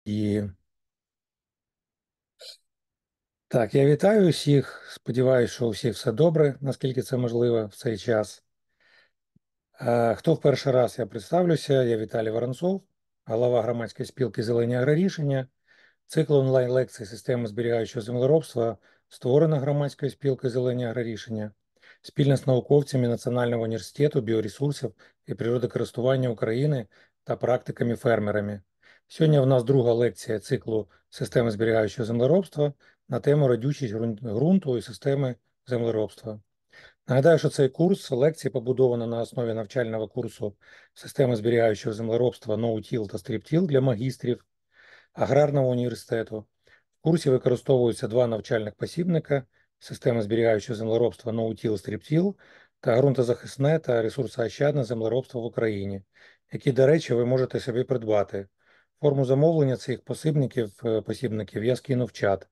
І так, я вітаю усіх. Сподіваюся, що у всіх все добре, наскільки це можливо в цей час. Хто в перший раз, я представлюся, я Віталій Воронцов, голова громадської спілки «Зелені агрорішення». Цикл онлайн-лекцій системи зберігаючого землеробства створено громадською спілкою «Зелені агрорішення» спільно з науковцями Національного університету біоресурсів і природокористування України та практиками-фермерами. Сьогодні в нас друга лекція циклу системи зберігаючого землеробства на тему родючість ґрунту і системи землеробства. Нагадаю, що цей курс лекцій побудовано на основі навчального курсу системи зберігаючого землеробства «No-Till» та «Strip-Till» для магістрів Аграрного університету. В курсі використовуються два навчальних посібника системи зберігаючого землеробства «No-Till» «Strip-Till» та ґрунтозахисне та ресурсоощадне землеробство в Україні, які, до речі, ви можете собі придбати. Форму замовлення цих посібників я скину в чат.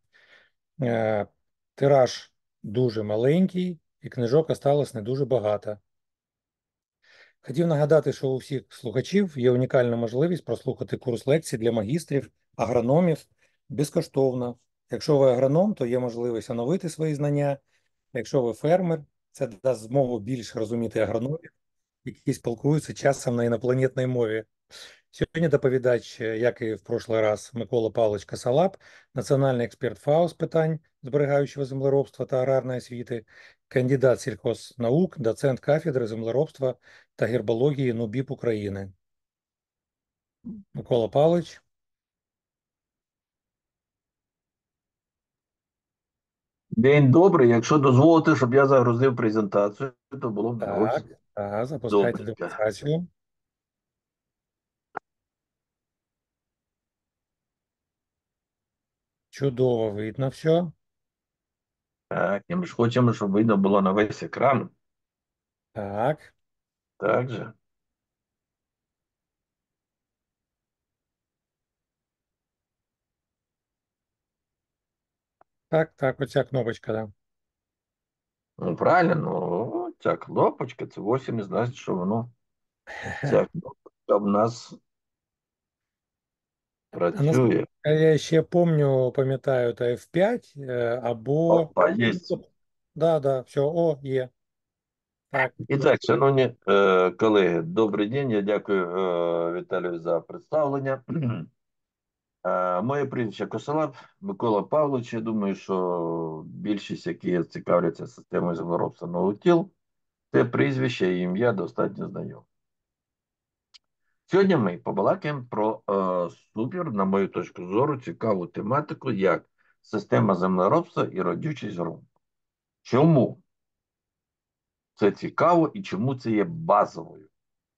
Тираж дуже маленький і книжок осталось не дуже багато. Хотів нагадати, що у всіх слухачів є унікальна можливість прослухати курс лекцій для магістрів, агрономів безкоштовно. Якщо ви агроном, то є можливість оновити свої знання. Якщо ви фермер, це дасть змогу більше розуміти агрономів, які спілкуються часом на інопланетній мові. Сьогодні доповідач, як і в прошлий раз, Микола Павлович Косолап, національний експерт ФАО з питань зберігаючого землеробства та аграрної освіти, кандидат сільхознаук, доцент кафедри землеробства та гербології НУБІП України. Микола Павлович. День добрий. Якщо дозволите, щоб я загрузив презентацію, то було б Так, ось так, запускайте добренько. демонстрацію. Чудово видно все. Так, і ми ж хочемо, щоб видно було на весь екран. Так, Так же. так, так, оця кнопочка, да. Ну, правильно, ну, ця кнопочка, це вовсе не значить, що воно, ця кнопочка в нас А наскільки працює. я ще пам'ятаю, то F5 або... Опа, є. Да, да, все, о, є. Так, І так, шановні колеги, добрий день. Я дякую Віталію за представлення. Моє прізвище Косолап Микола Павлович. Я думаю, що більшість, які цікавляться системою землеробства ноутіл, це прізвище і ім'я достатньо знайоме. Сьогодні ми побалакаємо про супер, на мою точку зору, цікаву тематику, як система землеробства і родючість ґрунту. Чому це цікаво і чому це є базовою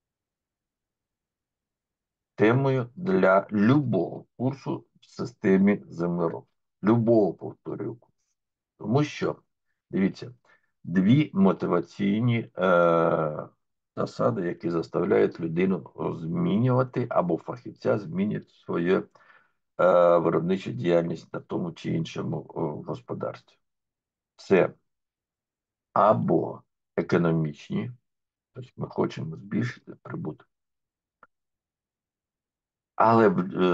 темою для любого курсу в системі землеробства? Любого, повторюю, курсу. Тому що, дивіться, дві мотиваційні засади, які заставляють людину змінювати або фахівця змінювати свою виробничу діяльність на тому чи іншому господарстві. Це або економічні, тобто ми хочемо збільшити прибуток, але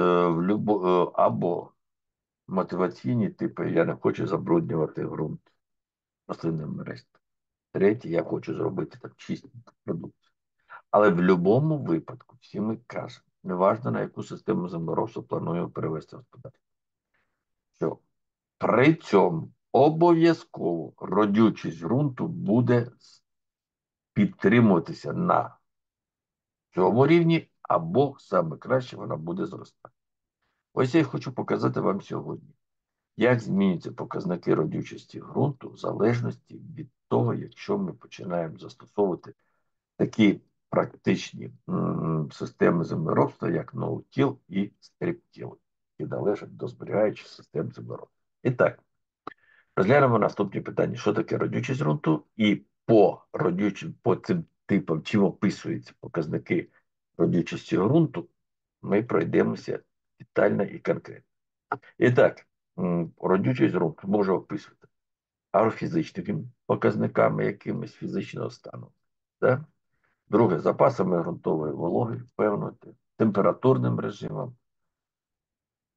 або мотиваційні типи, я не хочу забруднювати ґрунт рослинними речами. Третє, я хочу зробити так чисту продукцію. Але в будь-якому випадку, всі ми кажемо, неважно на яку систему землеробства плануємо перевести господарство, що при цьому обов'язково родючість ґрунту буде підтримуватися на цьому рівні, або саме краще вона буде зростати. Ось я хочу показати вам сьогодні, як змінюються показники родючості ґрунту в залежності від того, якщо ми починаємо застосовувати такі практичні системи землеробства, як ноутіл і стріптіл, які належать до зберігаючих систем землеробства. І так, розглянемо наступні питання. Що таке родючість ґрунту? І по цим типам, чим описуються показники родючості ґрунту, ми пройдемося детально і конкретно. І так, родючість ґрунту може описувати агрофізичними показниками якимось фізичного стану. Да? Друге, запасами ґрунтової вологи, певно, температурним режимом,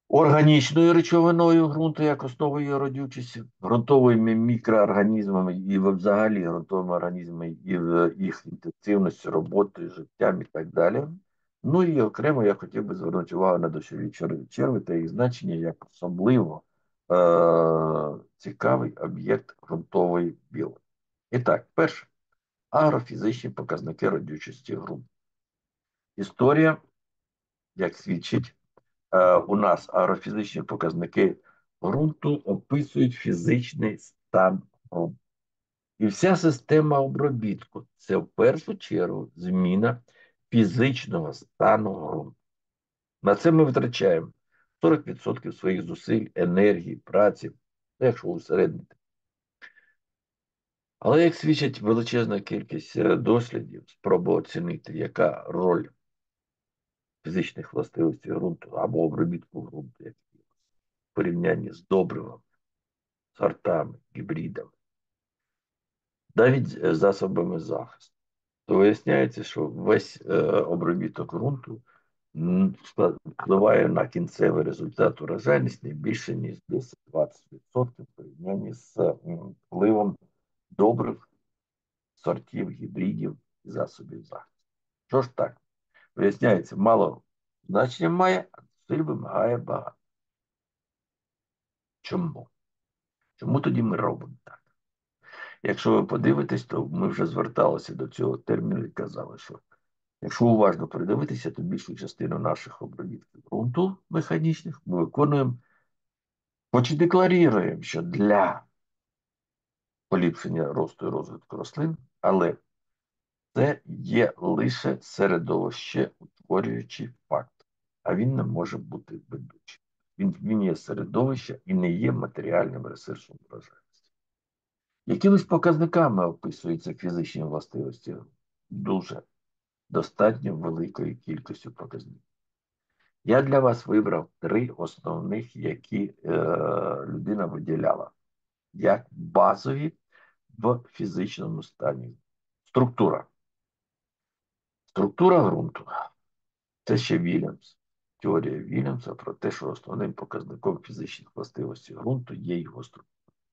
Органічною речовиною ґрунту як основою родючості, ґрунтовими мікроорганізмами і взагалі ґрунтовими організмами і в їх інтенсивністю роботи, життям і так далі. Ну і окремо я хотів би звернути увагу на дощові черви та їх значення як особливо цікавий об'єкт ґрунтової білки. І так, перше, агрофізичні показники родючості ґрунту. Історія, як свідчить, у нас агрофізичні показники ґрунту описують фізичний стан ґрунту. І вся система обробітку це в першу чергу зміна фізичного стану ґрунту. На це ми витрачаємо 40% своїх зусиль, енергії, праці, якщо усереднити. Але як свідчить величезна кількість дослідів, спроба оцінити, яка роль фізичних властивостей ґрунту або обробітку ґрунту, як в порівнянні з добривами, сортами, гібридами, навіть засобами захисту, то виясняється, що весь обробіток ґрунту впливає на кінцевий результат урожайність не більше, ніж 10-20% в порівнянні з впливом добрив, сортів, гібридів і засобів захисту. Що ж так? Виясняється, мало значення має, а зусиль вимагає багато. Чому? Чому тоді ми робимо так? Якщо ви подивитесь, то ми вже зверталися до цього терміну і казали, що якщо уважно придивитися, то більшу частину наших обробітків ґрунту механічних ми виконуємо, хоч і декларуємо, що для поліпшення росту і розвитку рослин, але це є лише середовище утворюючий фактор, а він не може бути ведучим. Він є середовище і не є матеріальним ресурсом врожайності. Якимись показниками описуються фізичні властивості дуже достатньо великою кількістю показників. Я для вас вибрав 3 основних, які людина виділяла як базові в фізичному стані. Структура. Структура ґрунту. Це ще Вільямс. Теорія Вільямса про те, що основним показником фізичних властивостей ґрунту є його структура.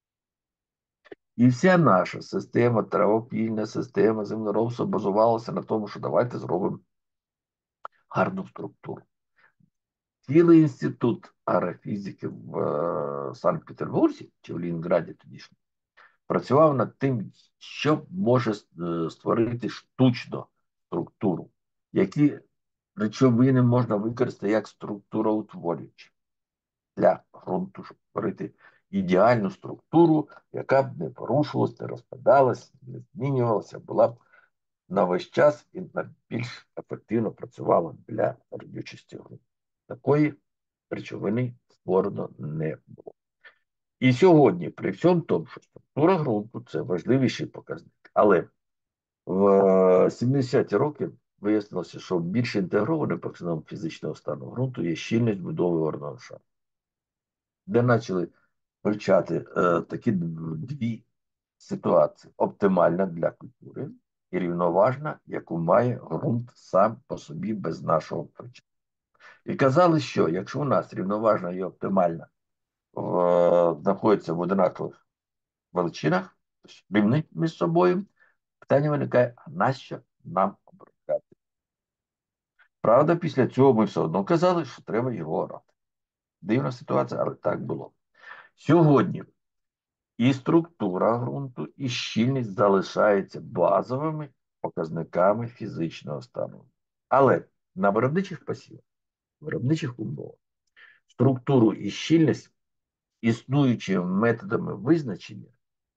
І вся наша система, травопільна система землеробства базувалася на тому, що давайте зробимо гарну структуру. Цілий інститут аерофізики в Санкт-Петербурзі, чи в Ленінграді тоді ж, працював над тим, що може створити штучну структуру, які речовини можна використати як структуроутворюючі для ґрунту, щоб створити ідеальну структуру, яка б не порушувалась, не розпадалась, не змінювалася, була б на весь час і більш ефективно працювала для родючості ґрунту. Такої речовини створено не було. І сьогодні, при всьому тому, що структура ґрунту це важливіший показник. Але в 70-ті роки вияснилося, що більш інтегрованим показником фізичного стану ґрунту є щільність будови орного шару, де почали вивчати такі дві ситуації: оптимальна для культури і рівноважна, яку має ґрунт сам по собі без нашого втручання. І казали, що якщо у нас рівноважна і оптимальна знаходяться в одинакових величинах, рівні між собою, питання виникає, а нащо нам обробляти? Правда, після цього ми все одно казали, що треба його орати. Дивна ситуація, але так було. Сьогодні і структура ґрунту, і щільність залишаються базовими показниками фізичного стану. Але на виробничих посівах, виробничих умовах, структуру і щільність існуючими методами визначення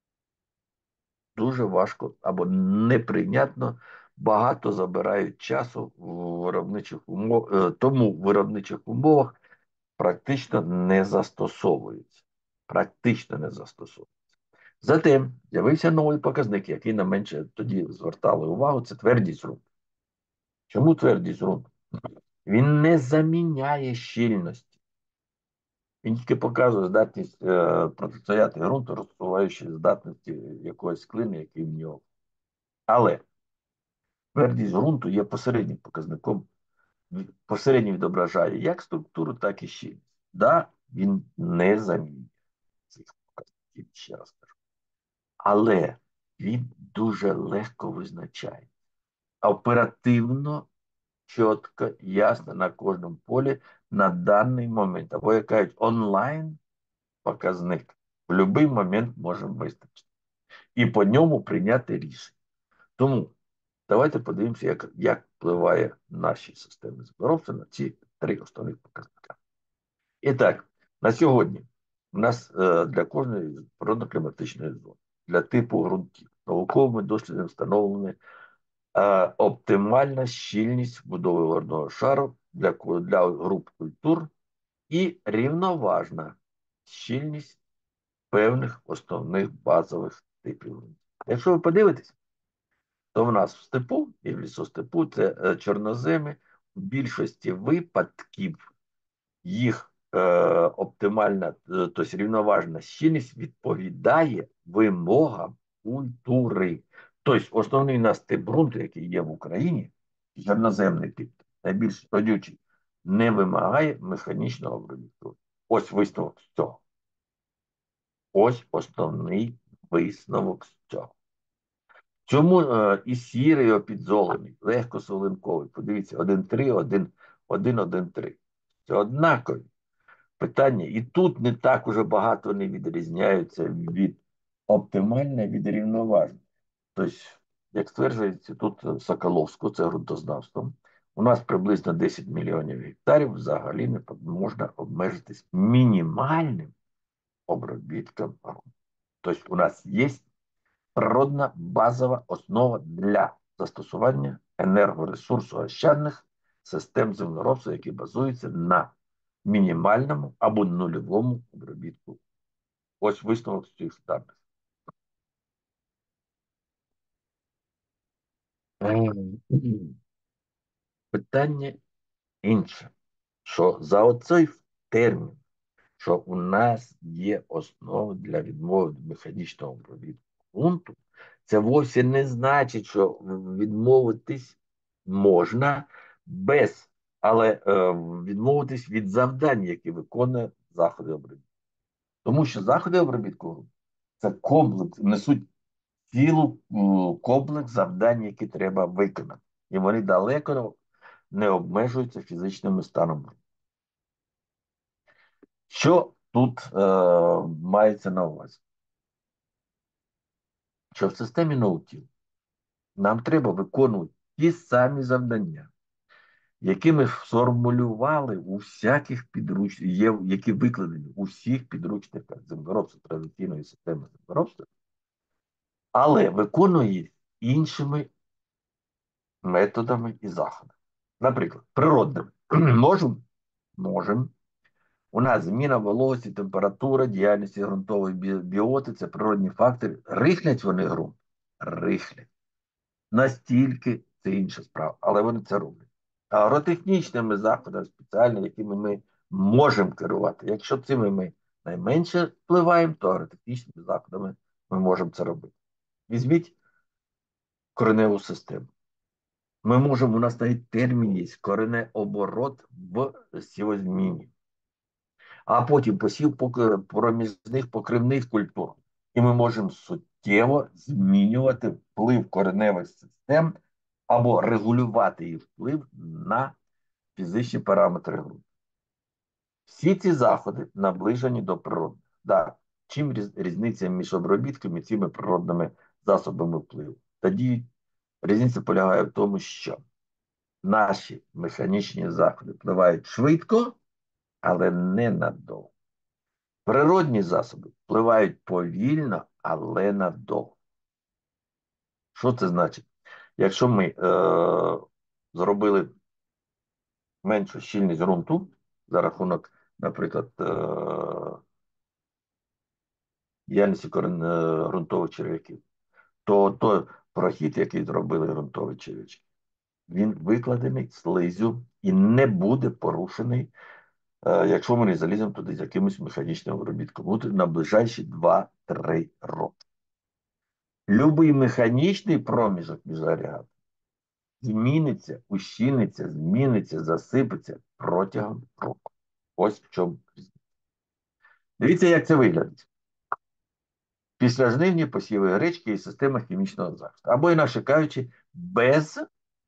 дуже важко або неприйнятно, багато забирають часу в виробничих умовах, тому в виробничих умовах практично не застосовуються. Практично не застосовуються. Затим з'явився новий показник, який на менше тоді звертали увагу, це твердість ґрунту. Чому твердість ґрунту? Він не заміняє щільності. Він тільки показує здатність протистояти ґрунту, розсуваючи здатності якоїсь клини, який в нього. Але твердість ґрунту є посереднім показником, посередньо відображає як структуру, так і щільність. Да, він не замінює цих показників, ще раз кажу. Але він дуже легко визначає. Оперативно, чітко, ясно на кожному полі на даний момент. Або, як кажуть, онлайн показник в будь-який момент може вистачити. І по ньому прийняти рішення. Тому давайте подивимося, як впливає наші системи здоров'я на ці три основних показника. І так, на сьогодні у нас для кожної природно-кліматичної зони, для типу ґрунтів, науковими дослідами встановлені оптимальна щільність будови водного шару для груп культур і рівноважна щільність певних основних базових типів ґрунтів. Якщо ви подивитесь, то в нас в степу і в лісостепу це чорноземи в більшості випадків їх оптимальна, тобто рівноважна щільність відповідає вимогам культури. Тобто основний у нас тип ґрунту, який є в Україні, чорноземний тип, найбільш родючий, не вимагає механічного обробітку. Ось висновок з цього. Ось основний висновок з цього. Чому і сірий опідзолений, легкосолинковий, подивіться, 1,3, 1,3. Це однакові питання. І тут не так уже багато не відрізняються від оптимальне від рівноважне. Тобто, як стверджується, тут Соколовську, це ґрунтознавством, у нас приблизно 10 мільйонів гектарів взагалі не можна обмежитись мінімальним обробітком ґрунту. Тобто у нас є природна базова основа для застосування енергоресурсоощадних систем землеробства, які базуються на мінімальному або нульовому обробітку. Ось висновок з цих даних. Питання інше, що за оцей термін, що у нас є основа для відмови від механічного обробітку ґрунту, це вовсе не значить, що відмовитись можна без, але відмовитись від завдань, які виконує заходи обробітку. Тому що заходи обробітку ґрунту це комплекс, несуть цілу комплекс завдань, які треба виконати. І вони далеко не обмежуються фізичним станом. Що тут мається на увазі? Що в системі ноутіл нам треба виконувати ті самі завдання, які ми сформулювали у всяких підручниках, які викладені у всіх підручниках землеробства, традиційної системи землеробства, але виконує їх іншими методами і заходами. Наприклад, природними. Можемо? Можемо. У нас зміна вологості, температура, діяльності ґрунтової біоти – це природні фактори. Рихлять вони ґрунт? Рихлять. Настільки це інша справа, але вони це роблять. Агротехнічними заходами спеціальними, якими ми можемо керувати. Якщо цими ми найменше впливаємо, то агротехнічними заходами ми можемо це робити. Візьміть кореневу систему. Ми можемо, у нас навіть термін є коренеоборот в сівозміні. А потім посів проміжних покривних культур. І ми можемо суттєво змінювати вплив кореневих систем або регулювати їх вплив на фізичні параметри ґрунту. Всі ці заходи наближені до природних. Да. Чим різниця між обробітками і цими природними засобами впливу? Тоді різниця полягає в тому, що наші механічні заходи впливають швидко, але не надовго. Природні засоби впливають повільно, але надовго. Що це значить? Якщо ми зробили меншу щільність ґрунту за рахунок, наприклад, діяльності ґрунтових черв'яків, то той прохід, який зробили ґрунтові черв'ячки, він викладений слизю і не буде порушений, якщо ми не заліземо туди з якимось механічним обробітком. Буде на ближайші 2-3 роки. Любий механічний проміжок між агрегатами зміниться, ущільниться, зміниться, засипеться протягом року. Ось в чому різниця. Дивіться, як це виглядить. Післяжнивні посіви гречки і система хімічного захисту. Або, інакше кажучи, без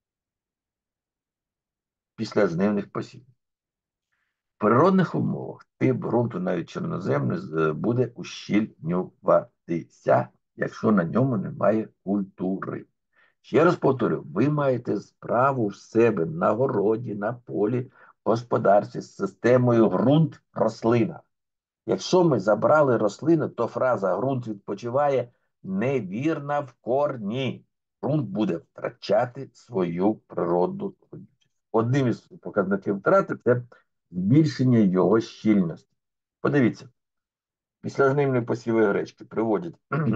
післяжнивних посівів. В природних умовах тип ґрунту, навіть чорноземний, буде ущільнюватися, якщо на ньому немає культури. Ще раз повторю, ви маєте справу в себе на городі, на полі, в господарстві з системою ґрунт-рослина. Якщо ми забрали рослину, то фраза ґрунт відпочиває невірна в корні. Ґрунт буде втрачати свою природну родючість. Одним із показників втрати це збільшення його щільності. Подивіться, післяжнивні посіви гречки приводять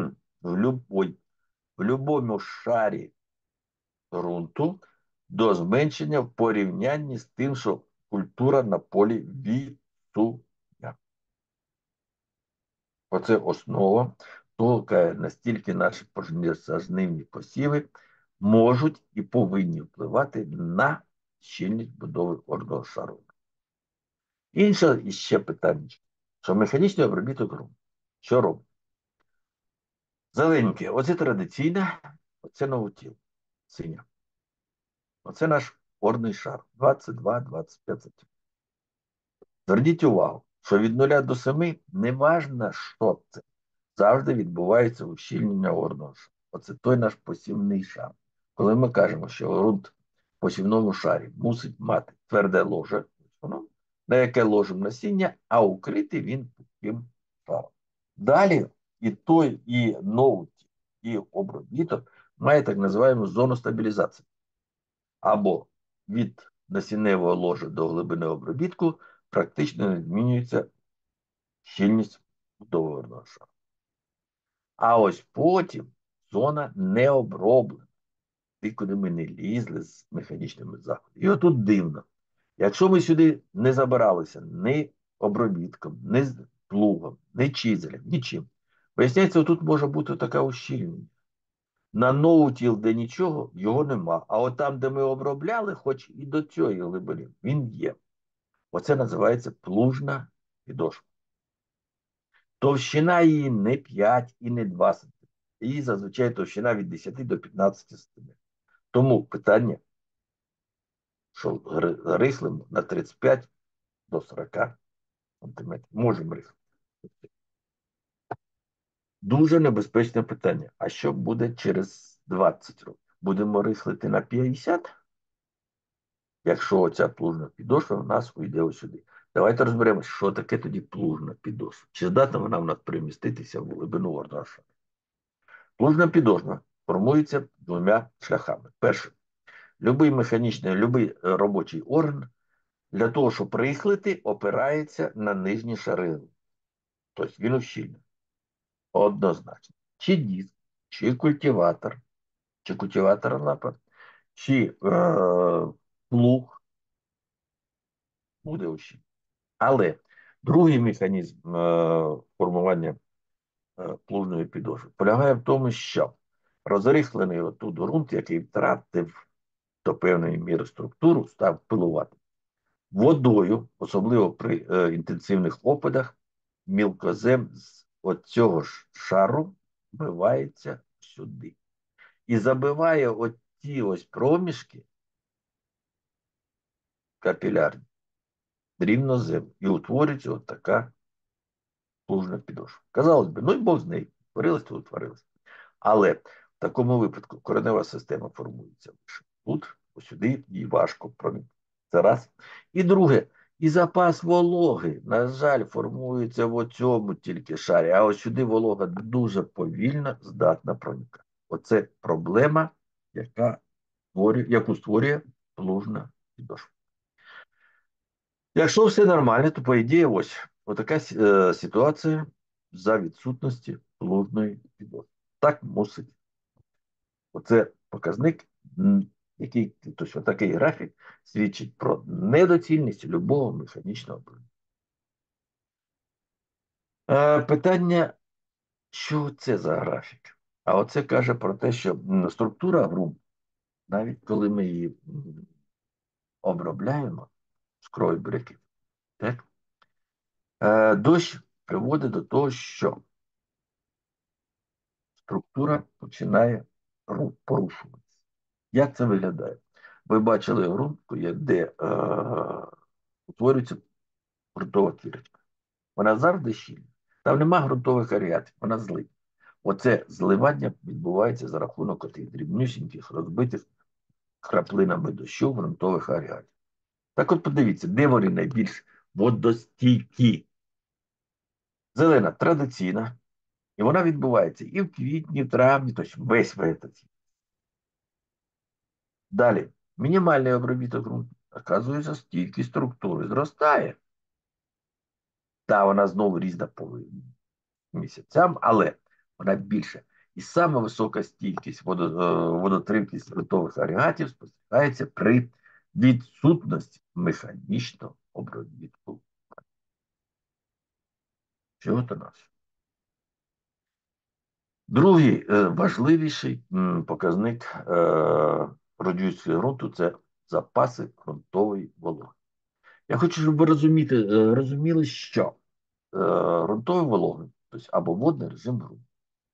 в любому шарі ґрунту до зменшення в порівнянні з тим, що культура на полі відсутня. Оце основа, толкає настільки наші пожнивні посіви можуть і повинні впливати на щільність будови орного шару. Інше іще питання, що механічний обробіток ґрунту. Що робить? Зелененьке, оце традиційне, оце новотіл, синя. Оце наш орний шар, 22-25 см. Зверніть увагу, що від 0 до 7 не важно, що це. Завжди відбувається ущільнення орного шару. Оце той наш посівний шар. Коли ми кажемо, що ґрунт в посівному шарі мусить мати тверде ложе, на яке ложимо насіння, а укритий він таким шаром. Далі і той, і ноут, і обробіток має так називаємо зону стабілізації. Або від насінневого ложа до глибини обробітку практично не змінюється щільність договорного шару. А ось потім зона не оброблена. Ти, куди ми не лізли з механічними заходами. І отут дивно. Якщо ми сюди не забиралися ні обробітком, ні з плугом, ні чизелем, нічим. Виясняється, отут може бути така ущільнення. На ноутіл, де нічого, його нема. А от там, де ми обробляли, хоч і до цієї глибини, він є. Оце називається плужна підошва. Товщина її не 5 і не 2 см. Її зазвичай товщина від 10 до 15 см. Тому питання, що рихлимо на 35 до 40 см. Можемо рихлити. Дуже небезпечне питання. А що буде через 20 років? Будемо рихлити на 50? Якщо оця плужна підошва в нас уйде ось сюди. Давайте розберемося, що таке тоді плужна підошва. Чи здатна вона в нас переміститися в глибину орнаша? Плужна підошва формується двома шляхами. Перше, любий механічний, любий робочий орган для того, щоб рихлити, опирається на нижні шари. Тобто він ущільний. Однозначно. Чи диск, чи культиватор лапа, чи плуг буде ущільний. Але другий механізм формування плужної підошви полягає в тому, що розрихлений отут ґрунт, який втратив до певної міри структуру, став пилувати. Водою, особливо при інтенсивних опадах, мілкозем з оцього ж шару вбивається сюди. І забиває оті ось проміжки капілярні, дрібнозем. І утворюється от така плужна підошва. Казалось би, ну і Бог з нею. Творилось, то утворилось. Але в такому випадку коренева система формується лише тут, ось сюди, їй важко проникнути. Це раз. І друге, і запас вологи, на жаль, формується в оцьому тільки шарі, а ось сюди волога дуже повільно здатна проникати. Оце проблема, яку створює плужна підошва. Якщо все нормально, то по ідеї ось така ситуація за відсутності плужної підошви. Так мусить. Оце показник, який, тобто такий графік свідчить про недоцільність любого механічного обладнання. Питання, що це за графік? А оце каже про те, що структура ґрунту, навіть коли ми її обробляємо з крові буряків, так? Дощ приводить до того, що структура починає порушуватися. Як це виглядає? Ви бачили ґрунт, де утворюється ґрунтова кірочка. Вона завжди щільна. Там нема ґрунтових агрегатів, вона злива. Оце зливання відбувається за рахунок отих дрібнюсіньких, розбитих краплинами дощу ґрунтових агрегатів. Так от подивіться, де вони найбільш водостійкі. Зелена традиційна, і вона відбувається і в квітні, і в травні, тобто весь вегетаційний. Далі, мінімальний обробіток ґрунту, оказується, стійкість структури зростає. Та вона знову різна по місяцям, але вона більша. І саме висока стійкість водотривкість ґрунтових агрегатів спостерігається при відсутності механічного обробітку. Чого то нас? Другий важливіший показник родючості ґрунту це запаси ґрунтової вологи. Я хочу, щоб ви розуміли, що ґрунтової вологи, тобто або водний режим ґрунту,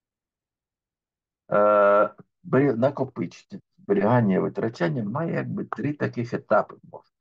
накопичення, зберігання і витрачання має якби три таких етапи.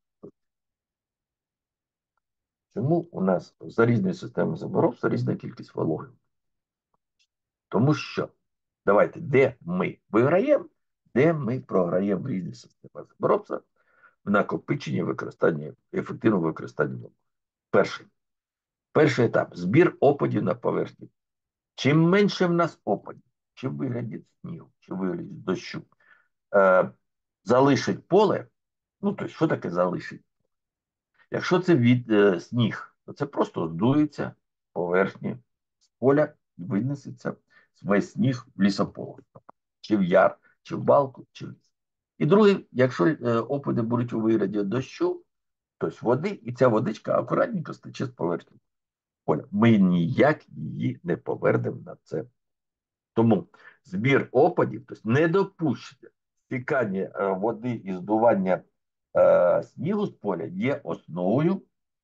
Чому у нас за різною системою заборовства різна кількість вологи? Тому що, давайте, де ми виграємо, де ми програємо в різних системах заборовства в накопиченні, використанні, ефективному використанні вологи. Перший етап збір опадів на поверхні. Чим менше в нас опадів, чи в вигляді снігу, чи в вигляді дощу, залишить поле. Ну, тобто, що таке залишить? Якщо це сніг, то це просто здується поверхні з поля і винесеться весь сніг в лісополе, чи в яр, чи в балку, чи в ліс. І другий, якщо опади будуть у вигляді дощу, тобто води, і ця водичка акуратненько стече з поверхні поля. Ми ніяк її не повернемо на це. Тому збір опадів, тобто недопущення стікання води і здування снігу з поля є основою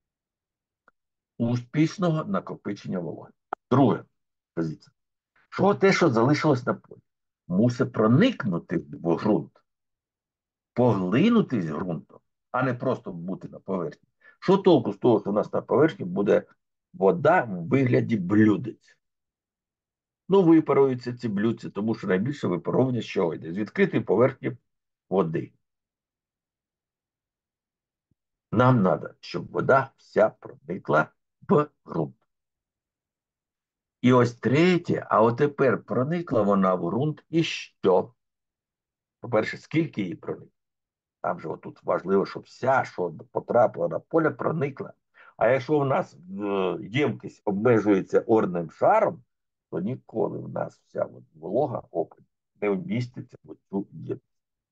успішного накопичення вологи. Друге, позиція. Що те, що залишилось на полі, мусить проникнути в ґрунт, поглинутись ґрунтом, а не просто бути на поверхні. Що толку з того, що у нас на поверхні буде вода в вигляді блюдець? Ну, випаруються ці блюдці, тому що найбільше випаровування з чого йде? З відкритої поверхні води. Нам треба, щоб вода вся проникла в ґрунт. І ось третє, а от тепер проникла вона в ґрунт і що? По-перше, скільки її проникло? Там же отут важливо, щоб вся, що потрапила на поле, проникла. А якщо в нас ємкість обмежується орним шаром, то ніколи в нас вся волога опадів не вміститься в цю ємкість.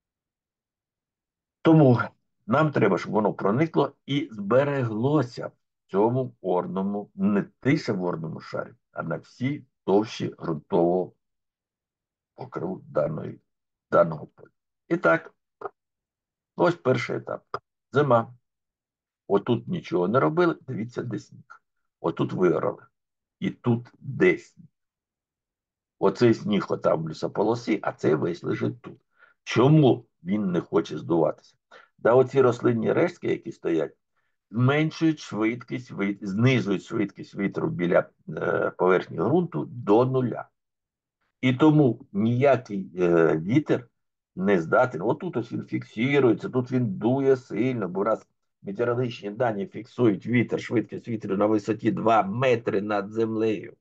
Тому нам треба, щоб воно проникло і збереглося в цьому орному, не лише в орному шарі, а на всій товщі ґрунтового покриву даного поля. І так, ось перший етап. Зима. Отут нічого не робили, дивіться, де сніг. Отут виграли. І тут де сніг. Оцей сніг отам в лісополосі, а цей весь лежить тут. Чому він не хоче здуватися? Да оці рослинні рештки, які стоять, зменшують швидкість, знижують швидкість вітру біля поверхні ґрунту до нуля. І тому ніякий вітер не здатен. Отут ось він фіксується, тут він дує сильно, бо у нас метеорологічні дані фіксують вітер, швидкість вітру на висоті 2 метри над землею.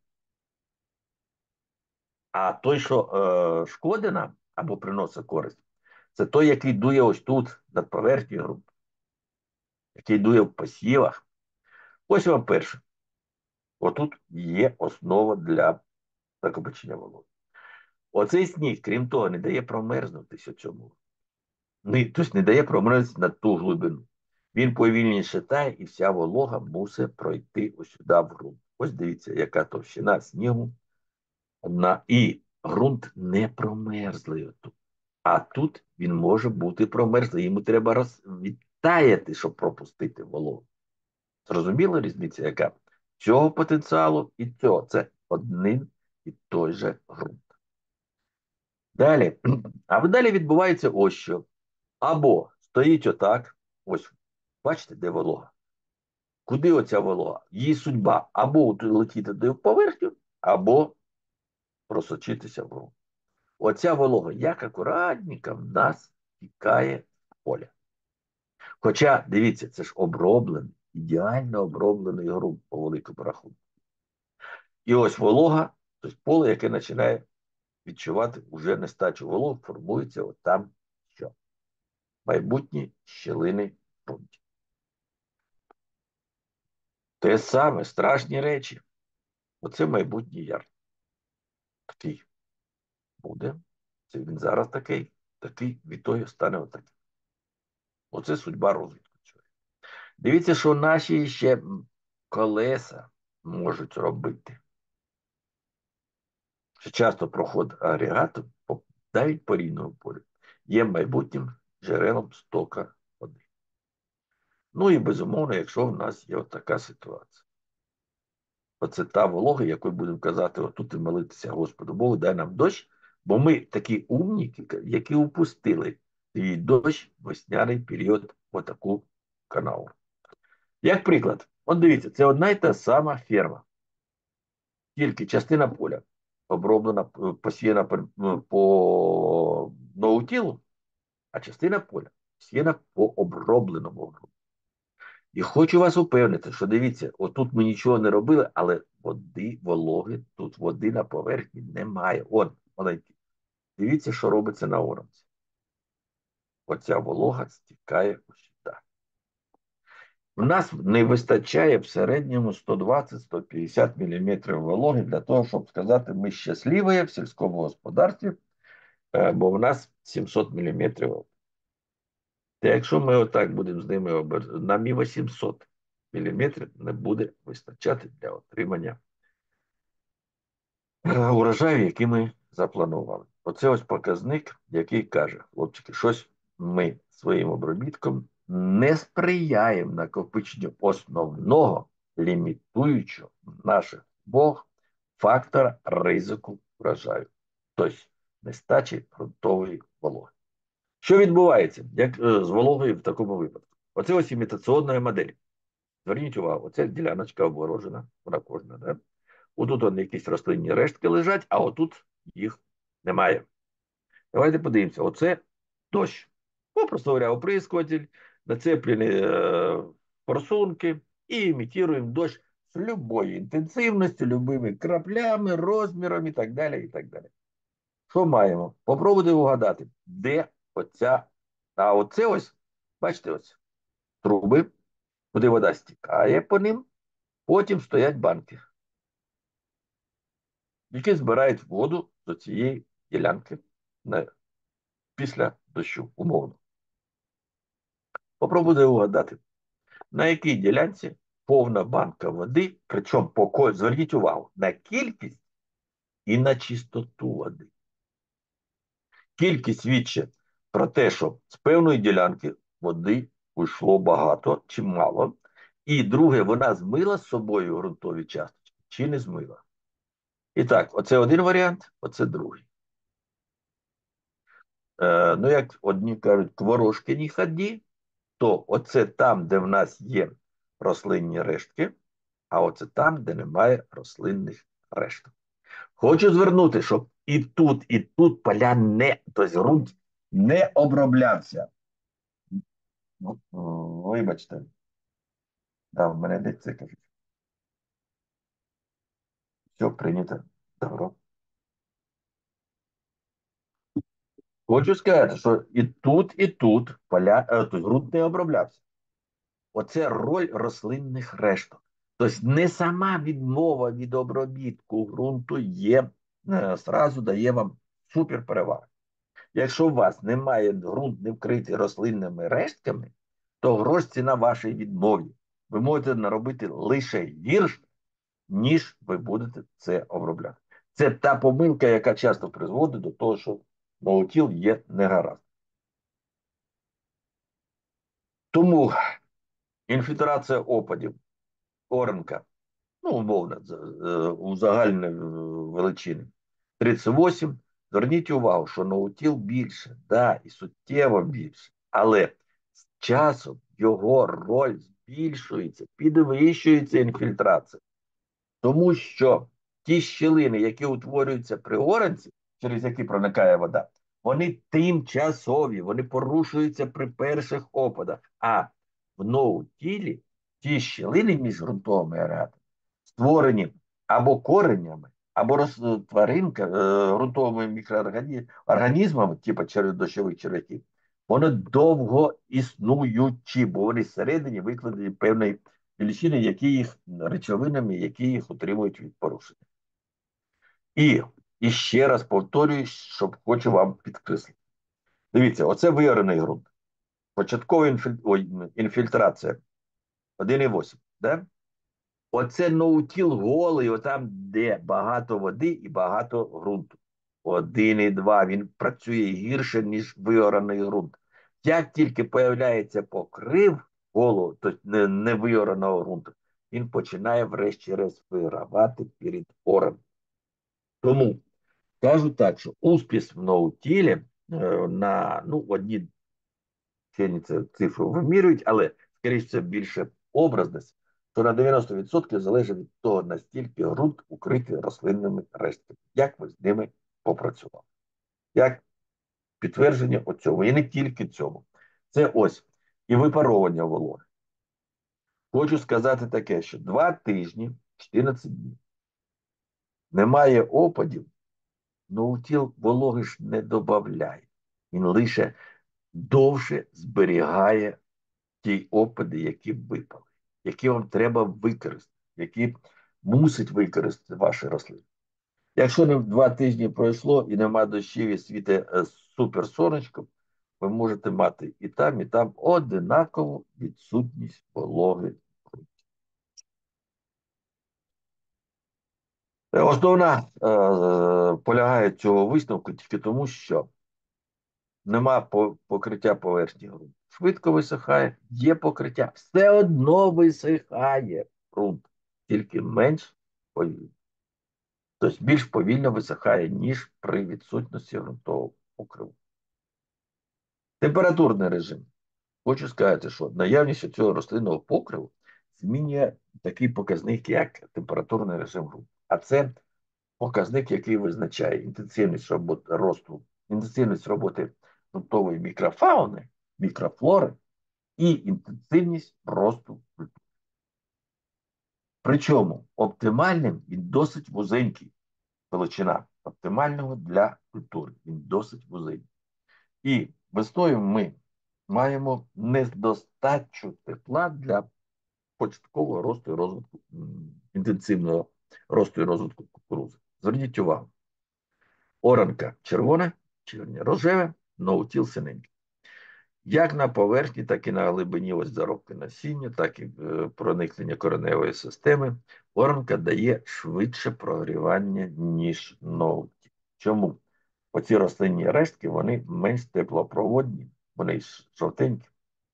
А той, що шкодить нам або приносить користь, це той, який дує ось тут, над поверхнею ґрунту, який дує в посівах. Ось вам перше. Отут є основа для накопичення вологи. Оцей сніг, крім того, не дає промерзнутися цьому. Тобто не дає промерзнути на ту глибину. Він повільніше шатає, і вся волога мусить пройти ось сюди в ґрунт. Ось дивіться, яка товщина снігу. І ґрунт не промерзлий отут. А тут він може бути промерзлий. Йому треба відтаяти, щоб пропустити вологу. Зрозуміла різниця, яка? цього потенціалу і цього. Це один і той же ґрунт. Далі, а далі відбувається ось що. Або стоїть отак, ось, бачите, де волога? Куди оця волога? Її судьба або летіти до поверхню, або просочитися в ґрунт. Оця волога, як акуратненько в нас тікає в поле. Хоча, дивіться, це ж оброблений, ідеально оброблений ґрунт по великому рахунку. І ось волога, тобто поле, яке починає відчувати вже нестачу вологи, формується от там що? Майбутні щілини в ґрунті. Те саме, страшні речі. Оце майбутній яр. Такий буде. Це він зараз такий від того стане отакий. Оце судьба розвитку цього. Дивіться, що наші ще колеса можуть робити. Що часто проход агрегату навіть по рівному полю є майбутнім джерелом стока води. Ну і безумовно, якщо в нас є така ситуація. Оце та волога, якою будемо казати, отут і молитися Господу Богу, дай нам дощ, бо ми такі умніки, які упустили свій дощ в весняний період в таку канаву. Як приклад, от дивіться, це одна і та сама ферма. Тільки частина поля оброблена, посіяна по ноутілу, а частина поля посіяна по обробленому ґрунту. І хочу вас упевнити, що дивіться, отут ми нічого не робили, але води, вологи, тут води на поверхні немає. От, маленький. Дивіться, що робиться на оранці. Оця волога стікає ось сюди. У нас не вистачає в середньому 120-150 мм вологи для того, щоб сказати, ми щасливі в сільському господарстві, бо в нас 700 мм. Та якщо ми отак будемо з ними нам і 800 мм не буде вистачати для отримання урожаю, який ми запланували. Оце ось показник, який каже, хлопчики, щось ми своїм обробітком не сприяємо накопиченню основного лімітуючого наших Бог фактора ризику врожаю, тобто нестачі ґрунтової вологи. Що відбувається як з вологою в такому випадку? Оце ось імітаційна модель. Зверніть увагу, оця діляночка обгорожена, вона кожна, да? Отут вони якісь рослинні рештки лежать, а отут їх немає. Давайте подивимося. Оце дощ. Попросту говоря, оприскуватель, нацеплені форсунки і імітуємо дощ з любої інтенсивності, любими краплями, розмірами і так далі, і так далі. Що маємо? Попробуйте угадати, де оця. А оце ось, бачите, ось труби, куди вода стікає по ним, потім стоять банки, які збирають воду з цієї ділянки після дощу, умовно. Попробуйте угадати, на якій ділянці повна банка води, причому зверніть увагу на кількість і на чистоту води. Кількість свідчить про те, що з певної ділянки води уйшло багато чи мало. І друге, вона змила з собою ґрунтові часточки чи не змила. І так, оце один варіант, оце другий. Ну, як одні кажуть, к ворожки не ході, то оце там, де в нас є рослинні рештки, а оце там, де немає рослинних решток. Хочу звернути, щоб і тут поля не, тобто ґрунт не оброблявся. Вибачте. Да, в мене десь це кажуть. Все прийнято. Добро. Хочу сказати, що і тут поля, тобто ґрунт не оброблявся. Оце роль рослинних решток. Тобто не сама відмова від обробітку ґрунту є, зразу дає вам суперперевагу. Якщо у вас немає ґрунт не вкритий рослинними рештками, то грош ціна вашій відмові. Ви можете наробити лише гірше, ніж ви будете це обробляти. Це та помилка, яка часто призводить до того, що ноутіл є негаразд. Тому інфільтрація опадів, оранка ну, умовно, у загальної величини 38. Зверніть увагу, що ноутіл більше, да, і суттєво більше. Але з часом його роль збільшується, підвищується інфільтрація. Тому що ті щілини, які утворюються при оранці, через які проникає вода, вони тимчасові, вони порушуються при перших опадах. А в ноутілі ті щілини між ґрунтовими агрегатами створені або коренями, або ґрунтовими мікроорганізмами, типу дощових черв'яків, вони довго існуючі, бо вони всередині викладені певної величини, які їх речовинами, які їх утримують від порушення. І ще раз повторюю, щоб хочу вам підкреслити. Дивіться, оце виорений ґрунт. Початкова інфільтрація 1,8. Да? Оце ноутіл голий, отам, де багато води і багато ґрунту. 1,2. Він працює гірше, ніж виораний ґрунт. Як тільки появляється покрив голого, тобто не виораного ґрунту, він починає врешті-решт вигравати перед ором. Тому кажу так, що успіх в ноутілі на одні це цифри вимірюють, але, скоріше, це більше образність, то на 90% залежить від того, настільки ґрунт укритий рослинними рештками. Як ви з ними попрацювали? Як підтвердження цьому. І не тільки цьому. Це ось і випаровування вологи. Хочу сказати таке, що 2 тижні, 14 днів, немає опадів, ноутіл вологи ж не додає. Він лише довше зберігає ті опади, які випали, які вам треба використати, які мусить використати ваші рослини. Якщо не 2 тижні пройшло і нема дощів і світе супер сонечко, ви можете мати і там одинакову відсутність вологи. Основна полягає цього висновку тільки тому, що нема покриття поверхні ґрунту. Швидко висихає, є покриття, все одно висихає ґрунт, тільки менш повільно. Тобто більш повільно висихає, ніж при відсутності ґрунтового покриву. Температурний режим. Хочу сказати, що наявність цього рослинного покриву змінює такий показник, як температурний режим ґрунту. А це показник, який визначає інтенсивність роботи ґрунтової мікрофауни, мікрофлори і інтенсивність росту культури. Причому оптимальним він досить вузенький, величина оптимального для культури. Він досить вузенький. І весною ми маємо недостачу тепла для початкового росту і розвитку, інтенсивного росту і розвитку кукурузи. Зверніть увагу. Оранка червона, червоне рожеве, ноутіл синенький. Як на поверхні, так і на глибині ось заробки насіння, так і проникнення кореневої системи, оранка дає швидше прогрівання, ніж ноутіл. Чому? Оці рослинні рештки, вони менш теплопроводні, вони жовтенькі.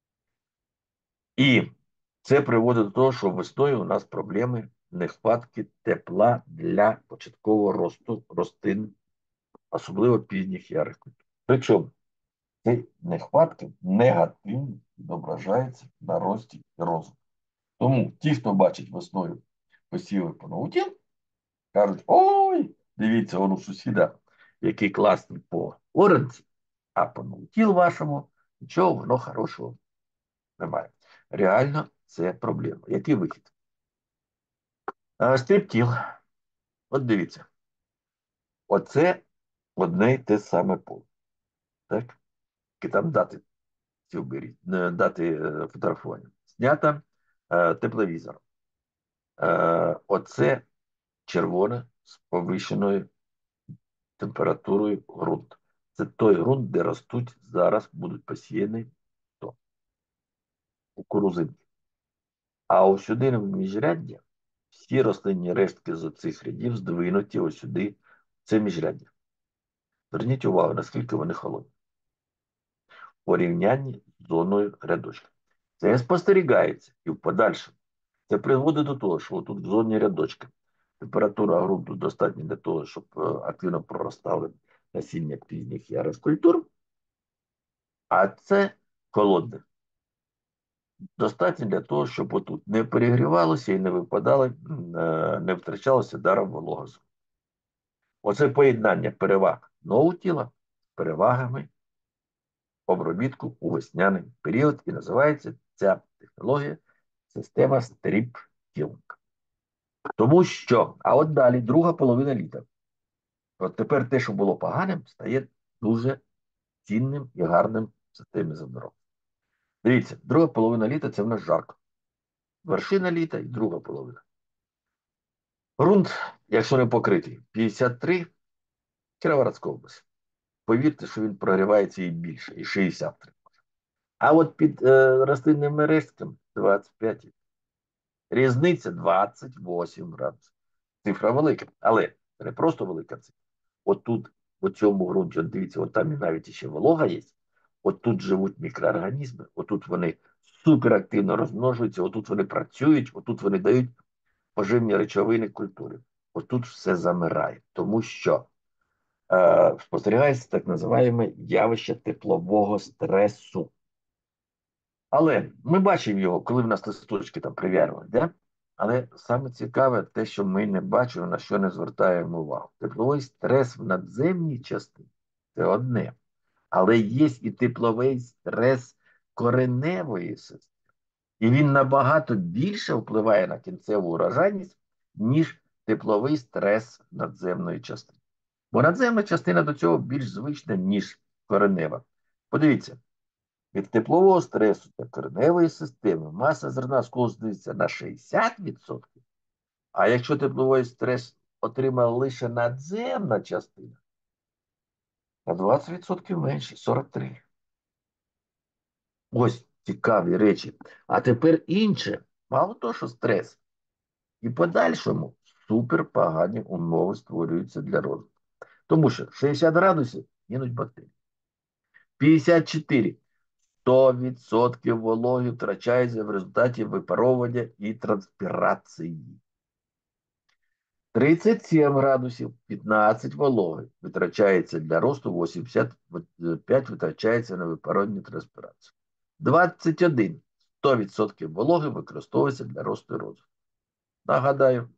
І це приводить до того, що весною у нас проблеми нехватки тепла для початкового росту рослин, особливо пізніх ярих культур. Причому ці нехватки негативно відображаються на рості і розвитку. Тому ті, хто бачить весною посіви по ноутіл, кажуть: ой, дивіться, он у сусіда, який класний по оранці, а по ноутіл вашому нічого воно хорошого немає. Реально це проблема. Який вихід? Стріптіл. От дивіться. Оце одне й те саме поле. Так? І там дати ці вберіть, дати фотографування. Знято тепловізором. Оце червоне з повищеною температурою ґрунт. Це той ґрунт, де ростуть зараз, будуть посіяні кукурузинки. А ось сюди в міжряддя всі рослинні рештки з цих рядів здвинуті ось сюди, в це міжряддя. Зверніть увагу, наскільки вони холодні. В порівнянні з зоною рядочка. Це спостерігається і в подальшому. Це призводить до того, що тут в зоні рядочка температура ґрунту достатня для того, щоб активно проростали насіння пізніх ярих культур, а це холодне. Достатньо для того, щоб отут не перегрівалося і не випадало, не втрачалося даром волога. Оце поєднання переваг нового тіла з перевагами обробітку у весняний період, і називається ця технологія система стріп-тілинг. Тому що, а от далі, друга половина літа. От тепер те, що було поганим, стає дуже цінним і гарним в системі заборон. Дивіться, друга половина літа це в нас жарко. Вершина літа і друга половина. Грунт, якщо не покритий, 53 Кіровоградська область. Повірте, що він прогрівається і більше, і 63. А от під рослинними рештками 25. Різниця 28 градусів. Цифра велика, але не просто велика цифра. От тут, у цьому ґрунті, от дивіться, от там і навіть ще волога є. От тут живуть мікроорганізми, отут вони суперактивно розмножуються, отут вони працюють, отут вони дають поживні речовини культури. Отут все замирає, тому що спостерігається так називаємо явище теплового стресу. Але ми бачимо його, коли в нас листочки там прив'яли, да? Але саме цікаве те, що ми не бачимо, на що не звертаємо увагу. Тепловий стрес в надземній частині це одне. Але є і тепловий стрес кореневої системи. І він набагато більше впливає на кінцеву урожайність, ніж тепловий стрес надземної частини. Бо надземна частина до цього більш звична, ніж коренева. Подивіться, від теплового стресу та кореневої системи маса зерна складається на 60%, а якщо тепловий стрес отримала лише надземна частина, на 20% менше, 43%. Ось цікаві речі. А тепер інше. Мало того, що стрес. І подальшому суперпогані умови створюються для розвитку. Тому що 60 градусів гинуть бактерії. 54. 100% вологи втрачається в результаті випаровування і транспірації. 37 градусів, 15 вологи витрачається для росту, 85 витрачається на випаровування і транспірацію. 21. 100% вологи використовується для росту і розвитку. Нагадаю,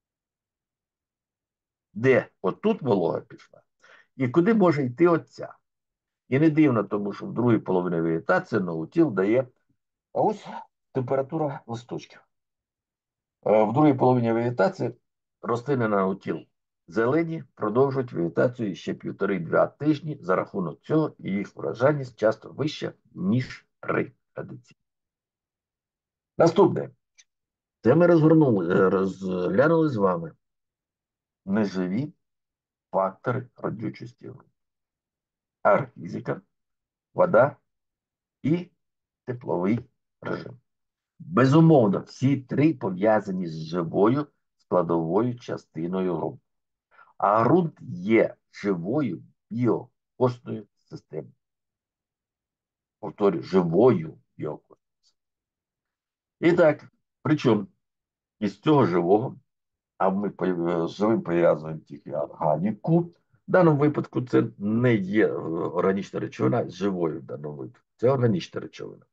де отут волога пішла і куди може йти оця. І не дивно, тому що в другій половині вегетації ноутіл дає ось температура листочків. В другій половині вегетації рослини ноутіл зелені продовжують вегетацію ще 1,5-2 тижні. За рахунок цього і їх врожайність часто вища, ніж при традиції. Наступне. Це ми розглянули з вами неживі фактори родючості ґрунту. Агрофізика, вода і тепловий режим. Безумовно, всі три пов'язані з живою складовою частиною ґрунту. А ґрунт є живою біокосною системою. Повторюю, живою біокосною. І так, причому із цього живого, а ми з живим пов'язуємо тільки органіку. В даному випадку це не є органічна речовина, з живою в даному випадку. Це органічна речовина.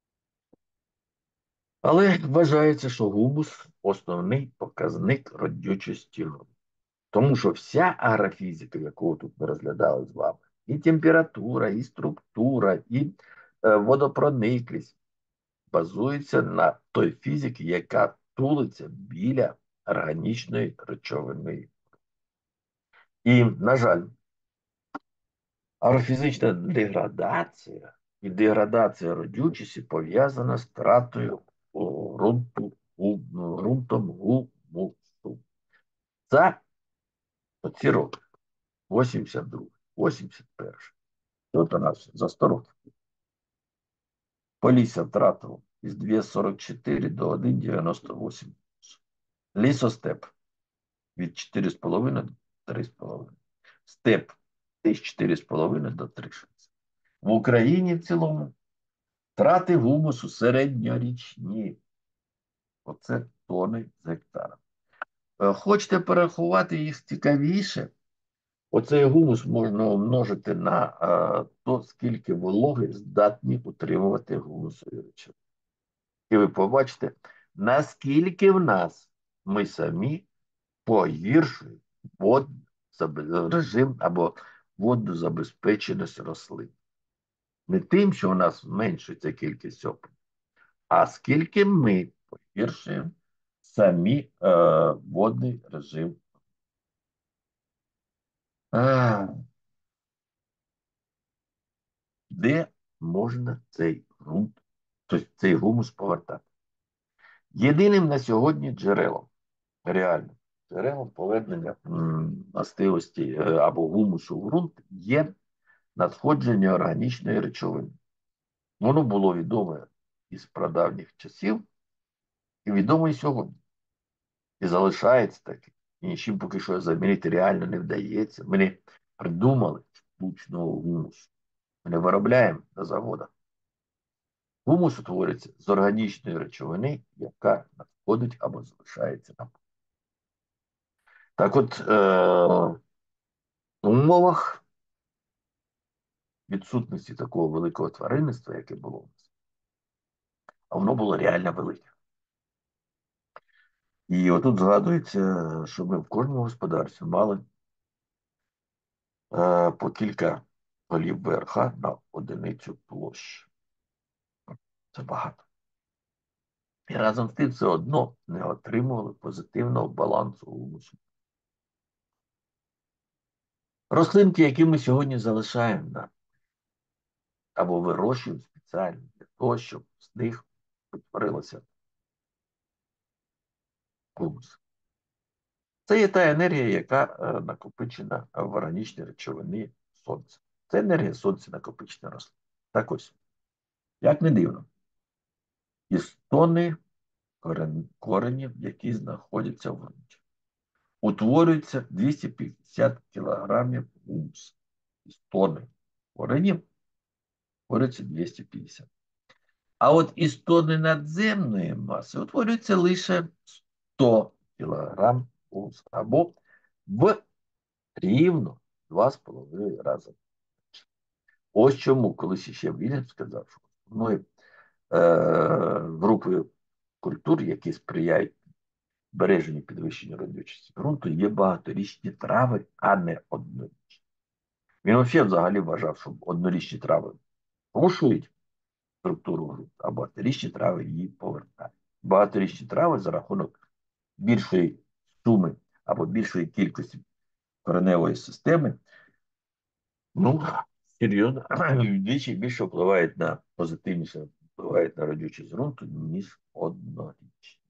Але вважається, що гумус – основний показник родючості ґрунту. Тому що вся агрофізика, яку тут ми розглядали з вами, і температура, і структура, і водопрониклість, базується на той фізиці, яка тулиться біля органічної речовини. І, на жаль, агрофізична деградація і деградація родючості пов'язана з втратою ґрунтом гумусу. За оці роки, 82, 81. От у нас за 100 років. Полісся втратило із 2,44 до 1,98. Лісостеп від 4,5 до 3,5. Степ з 4,5 до 3,6. В Україні в цілому втрати гумусу середньорічні. Оце тони з гектара. Хочете порахувати їх цікавіше? Оцей гумус можна умножити на то, скільки вологи здатні утримувати гумусові речовини. І ви побачите, наскільки в нас ми самі погіршуємо режим або водну забезпеченість рослин. Не тим, що у нас зменшується кількість опадів, а скільки ми погіршуємо самі водний режим. А, де можна цей ґрунт, тобто цей гумус повертати? Єдиним на сьогодні джерелом, реально, джерелом повернення властивості або гумусу в ґрунт є надходження органічної речовини. Воно було відоме із прадавніх часів і відомо і сьогодні. І залишається таки. І нічим поки що замінити реально не вдається. Ми не придумали штучного гумусу. Ми не виробляємо на заводах. Гумус утворюється з органічної речовини, яка надходить або залишається на полі. Так от, в умовах відсутності такого великого тваринництва, яке було у нас, а воно було реально велике. І отут згадується, що ми в кожному господарстві мали по кілька голів ВРХ на одиницю площі. Це багато. І разом з тим все одно не отримували позитивного балансу гумусу. Рослинки, які ми сьогодні залишаємо або вирощуємо спеціально для того, щоб з них утворилося гумус. Це є та енергія, яка накопичена в органічній речовині сонця. Це енергія сонця накопичена рослин. Так ось, як не дивно, із тони коренів, які знаходяться в ґрунті, утворюється 250 кг гумусу. Із тони коренів утворюється 250. А от із тони надземної маси утворюється лише 100 кг гумусу. Або в рівно 2,5 рази. Ось чому колись ще Вільям сказав, що основною групою культур, які сприяють збереженню підвищенню родючості ґрунту, є багаторічні трави, а не однорічні. Він взагалі вважав, що однорічні трави порушують структуру ґрунту, а багаторічні трави її повертають. Багаторічні трави за рахунок більшої суми або більшої кількості кореневої системи, ну, серйозно, вдвічі більше впливають на позитивніше, впливають на родючість ґрунту, ніж однорічні.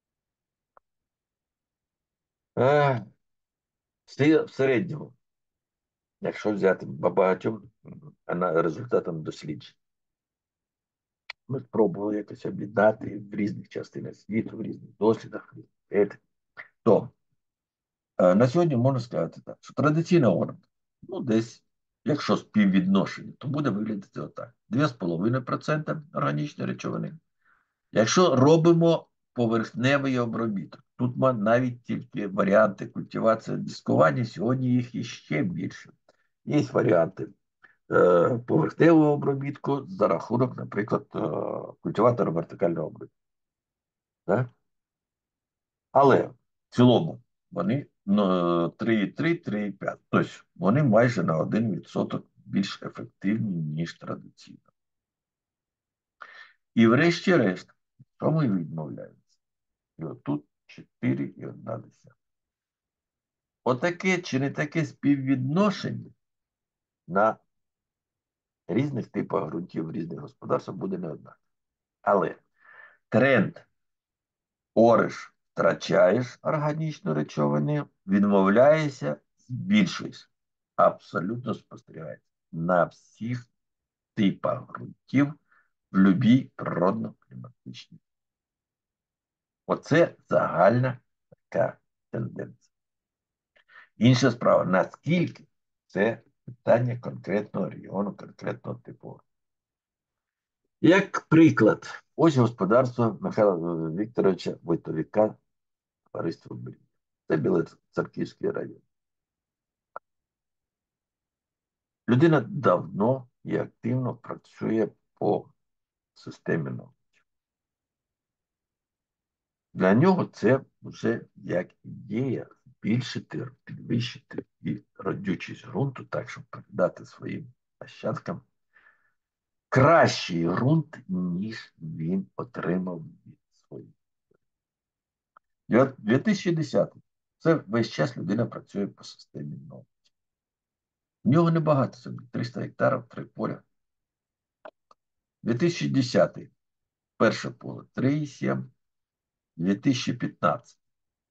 В середньому, якщо взяти багатьом результатам досліджень, ми спробували якось об'єднати в різних частинах світу, в різних дослідах, то на сьогодні можна сказати так, що традиційна оренда, ну десь, якщо співвідношення, то буде виглядати отак. 2,5% органічної речовини. Якщо робимо поверхневий обробіток, тут навіть тільки варіанти культивації дискування, сьогодні їх іще більше. Є варіанти поверхневого обробітку за рахунок, наприклад, культиватора вертикального обробітку. Так? Але в цілому вони 3,3-3,5. Тобто вони майже на 1% більш ефективні, ніж традиційно. І врешті-решт, що ми відмовляємося? І отут 4,1. Отаке чи не таке співвідношення на різних типах ґрунтів, різних господарств буде не однаково. Але тренд ориш, втрачаєш органічну речовину, відмовляєшся, збільшуєш. Абсолютно спостерігається на всіх типах ґрунтів в будь-якій природно-кліматичній. Оце загальна така тенденція. Інша справа, наскільки це питання конкретного регіону, конкретного типу. Як приклад, ось господарство Михайла Вікторовича Войтовіка, товариство Брід. Це Білоцерківський район. Людина давно і активно працює по системі НО. Для нього це вже як ідея збільшити, підвищити і родючість ґрунту, так, щоб передати своїм нащадкам кращий ґрунт, ніж він отримав від своїх. 2010. Це весь час людина працює по системі НО. У нього небагато землі, 300 гектарів, 3 поля. 2010. Перше поле 3,7. 2015.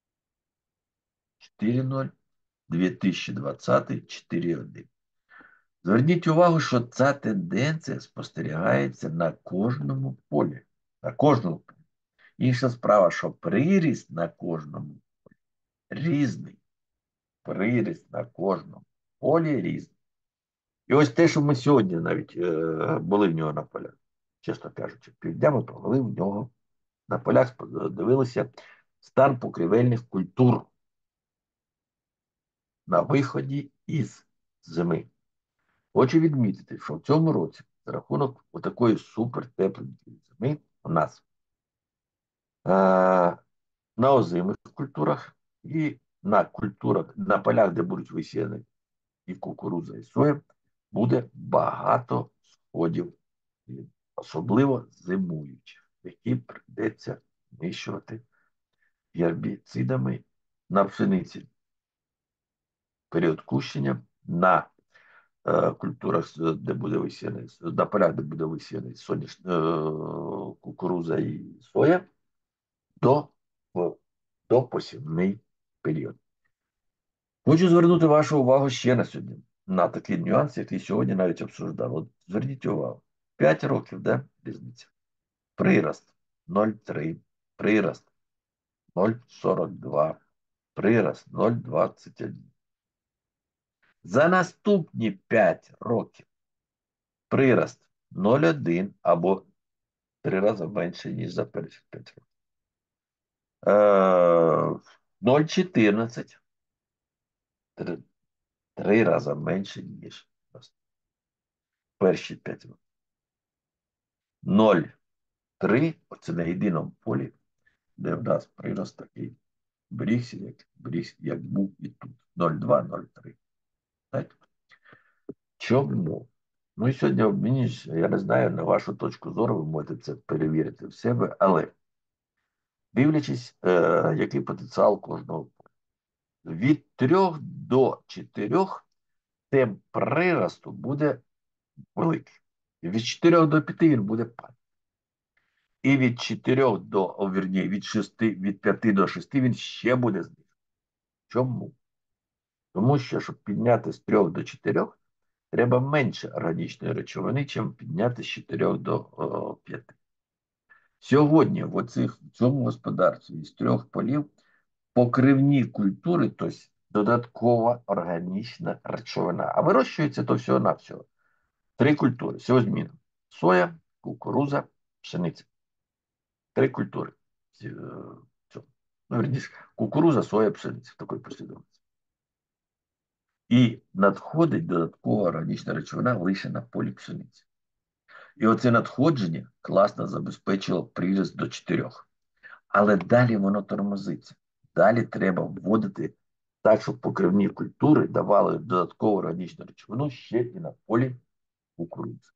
4,0. 2020 4,1. Зверніть увагу, що ця тенденція спостерігається на кожному полі. На кожному полі. Інша справа, що приріст на кожному полі різний. Приріст на кожному полі різний. І ось те, що ми сьогодні навіть були в нього на полях, чесно кажучи, півдня ми провели в нього на полях, дивилися стан покрівельних культур на виході із зими. Хочу відмітити, що в цьому році за рахунок такої супертепленької зими у нас на озимих культурах і на культурах, на полях, де будуть висіяні і кукурудза, і соя, буде багато сходів, особливо зимуючих, які прийдеться знищувати гербіцидами на пшениці. Період кущення на культурах, де буде висіяний, на полях, де буде висіяний кукурудза і соя, до, до посівний період. Хочу звернути вашу увагу ще на сьогодні, на такий нюанс, який сьогодні навіть обсуждав. От зверніть увагу, 5 років, да, різниця. Прирост 0,3, прирост 0,42, прирост 0,21. За наступні 5 років прирост 0,1 або 3 рази менше, ніж за перші 5 років. 0,14 3 рази менше, ніж перші 5 років. 0,3 оце на єдиному полі, де в нас прирост такий брігся, як був і тут. 0,2, 0,3. Так? Чому? Ну і сьогодні мені ж, я не знаю, на вашу точку зору, ви можете це перевірити в себе, але дивлячись, який потенціал кожного поля. Від 3 до 4 темп приросту буде великий. Від 4 до 5 він буде падати. І від 4 до, вірні, від 6, від 5 до 6 він ще буде знижувати. Чому? Тому що, щоб підняти з 3 до 4, треба менше органічної речовини, чим підняти з 4 до 5. Сьогодні в цьому господарстві із 3 полів покривні культури, тобто додаткова органічна речовина. А вирощується то всього-навсього. 3 культури. Всього зміна. Соя, кукуруза, пшениця. 3 культури. Ну, верніше, кукуруза, соя, пшениця в такій послідовності. І надходить додаткова органічна речовина лише на полі пшениці. І оце надходження класно забезпечило приріст до 4. Але далі воно тормозиться. Далі треба вводити так, щоб покривні культури давали додаткову органічну речовину ще і на полі кукурудзи.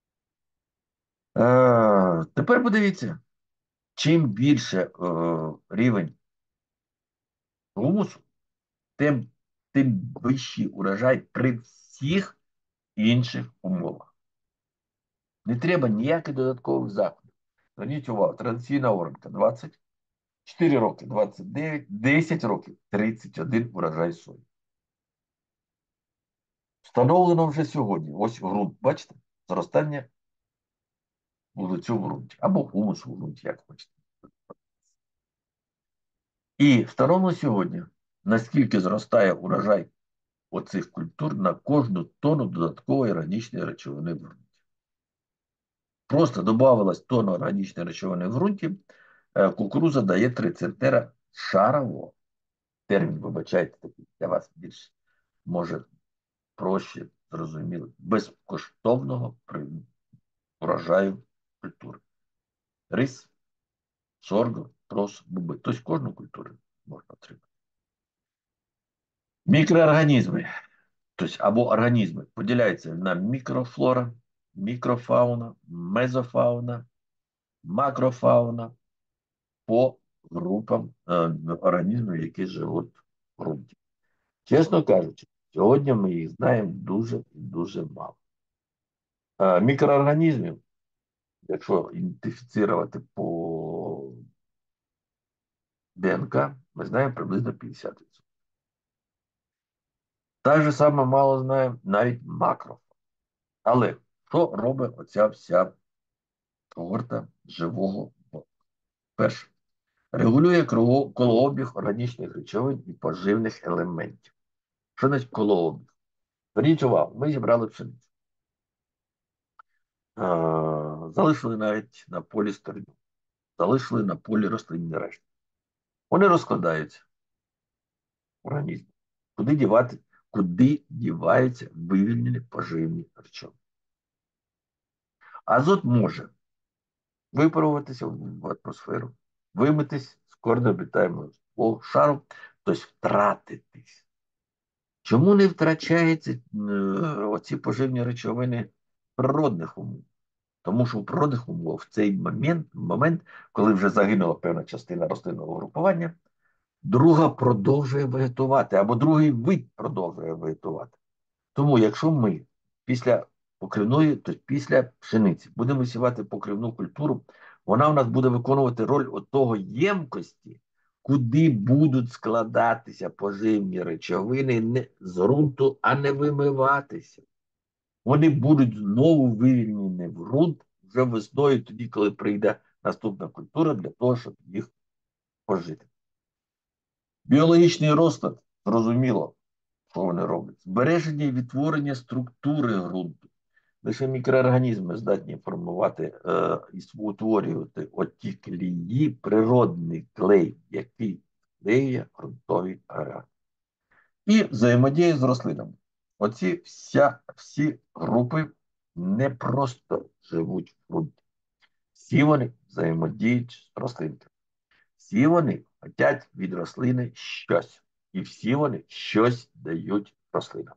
Тепер подивіться, чим більше рівень гумусу, тим вищий урожай при всіх інших умовах. Не треба ніяких додаткових заходів. Зверніть увагу, традиційна оранка 24 роки 29, 10 років 31 урожай сої. Встановлено вже сьогодні. Ось ґрунт, бачите? Зростання вуглецю в ґрунті. Або гумусу в ґрунті, як хочете. І встановлено сьогодні, наскільки зростає урожай оцих культур на кожну тонну додаткової органічної речовини в ґрунті. просто додавалась тонна органічної речовини в ґрунті, кукурудза дає 3 центнера шарово. Термін, вибачайте, такий для вас більш може проще, зрозуміло, безкоштовного урожаю культури. Рис, сорго, прос, буби. Тобто кожну культуру можна отримати. Мікроорганізми, тобто або організми, поділяються на мікрофлора, мікрофауна, мезофауна, макрофауна по групам організмів, які живуть в ґрунті. Чесно кажучи, сьогодні ми їх знаємо дуже і дуже мало. Мікроорганізмів, якщо ідентифіцірувати по ДНК, ми знаємо приблизно 50%. Так же саме мало знаємо навіть макро. Але що робить оця вся когорта живого мозку? Перше, регулює колообіг органічних речовин і поживних елементів. Що значить колообіг? Зверніть увагу, ми зібрали пшеницю. Залишили навіть на полі стерню, залишили на полі рослинні решти. Вони розкладаються в організмі. Куди дівати? Куди діваються вивільнені поживні речовини? Азот може випаруватися в атмосферу, вимитись з корнеобітаємого шару, тобто втратитись. Чому не втрачаються оці поживні речовини в природних умовах? Тому що в природних умовах в цей момент, коли вже загинула певна частина рослинного групування, друга продовжує вегетувати, або другий вид продовжує вегетувати. Тому якщо ми після покривної, тобто після пшениці, будемо сівати покривну культуру, вона у нас буде виконувати роль отого ємкості, куди будуть складатися поживні речовини не з ґрунту, а не вимиватися. Вони будуть знову вивільнені в ґрунт вже весною, тоді, коли прийде наступна культура, для того, щоб їх пожити. Біологічний розклад, зрозуміло, що вони роблять. Збереження і відтворення структури ґрунту. Лише мікроорганізми здатні формувати і утворювати оті клеї, природний клей, який клеє ґрунтові агрегати. І взаємодія з рослинами. Оці всі групи не просто живуть в ґрунті. Всі вони взаємодіють з рослинками. Всі вони хочуть від рослини щось. І всі вони щось дають рослинам.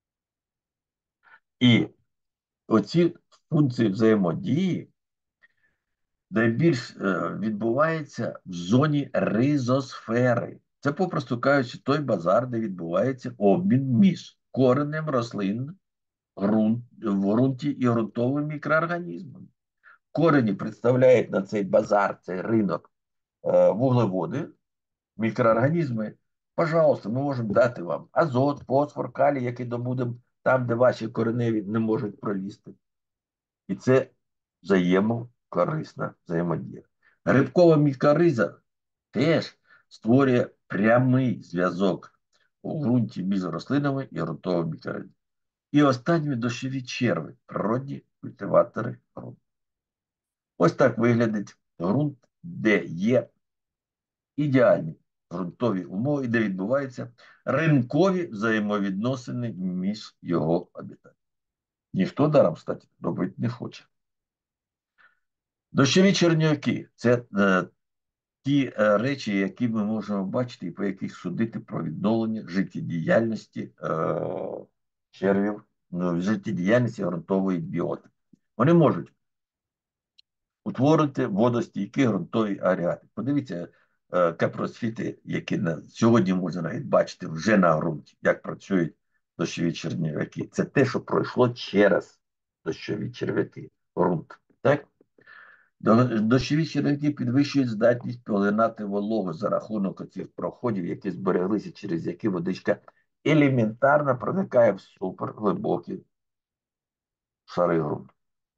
І оці функції взаємодії найбільш відбувається в зоні ризосфери. Це, попросту кажучи, той базар, де відбувається обмін між коренем рослин в ґрунті і ґрунтовими мікроорганізмами. Корені представляють на цей базар, цей ринок вуглеводи, мікроорганізми. Пожалуйста, ми можемо дати вам азот, фосфор, калій, який добудемо там, де ваші кореневі не можуть пролізти. І це взаємокорисна взаємодія. Грибкова мікориза теж створює прямий зв'язок у ґрунті між рослинами і ґрунтовими мікоризами. І останні дощові черви, природні культиватори ґрунту. Ось так виглядить ґрунт, де є ідеальні ґрунтові умови, де відбуваються ринкові взаємовідносини між його обітаннями. Ніхто даром, кстати, робити не хоче. Дощові черв'яки – це ті речі, які ми можемо бачити і по яких судити про відновлення життєдіяльності червів, життєдіяльності ґрунтової біоти. Вони можуть утворити водостійкі ґрунтові агрегати. Подивіться капросфіти, які сьогодні можна навіть бачити вже на ґрунті, як працюють дощові черв'яки. Це те, що пройшло через дощові черв'яки ґрунт. Так? Дощові черв'яки підвищують здатність поглинати вологу за рахунок оцих проходів, які збереглися, через які водичка елементарно проникає в суперглибокі шари ґрунту.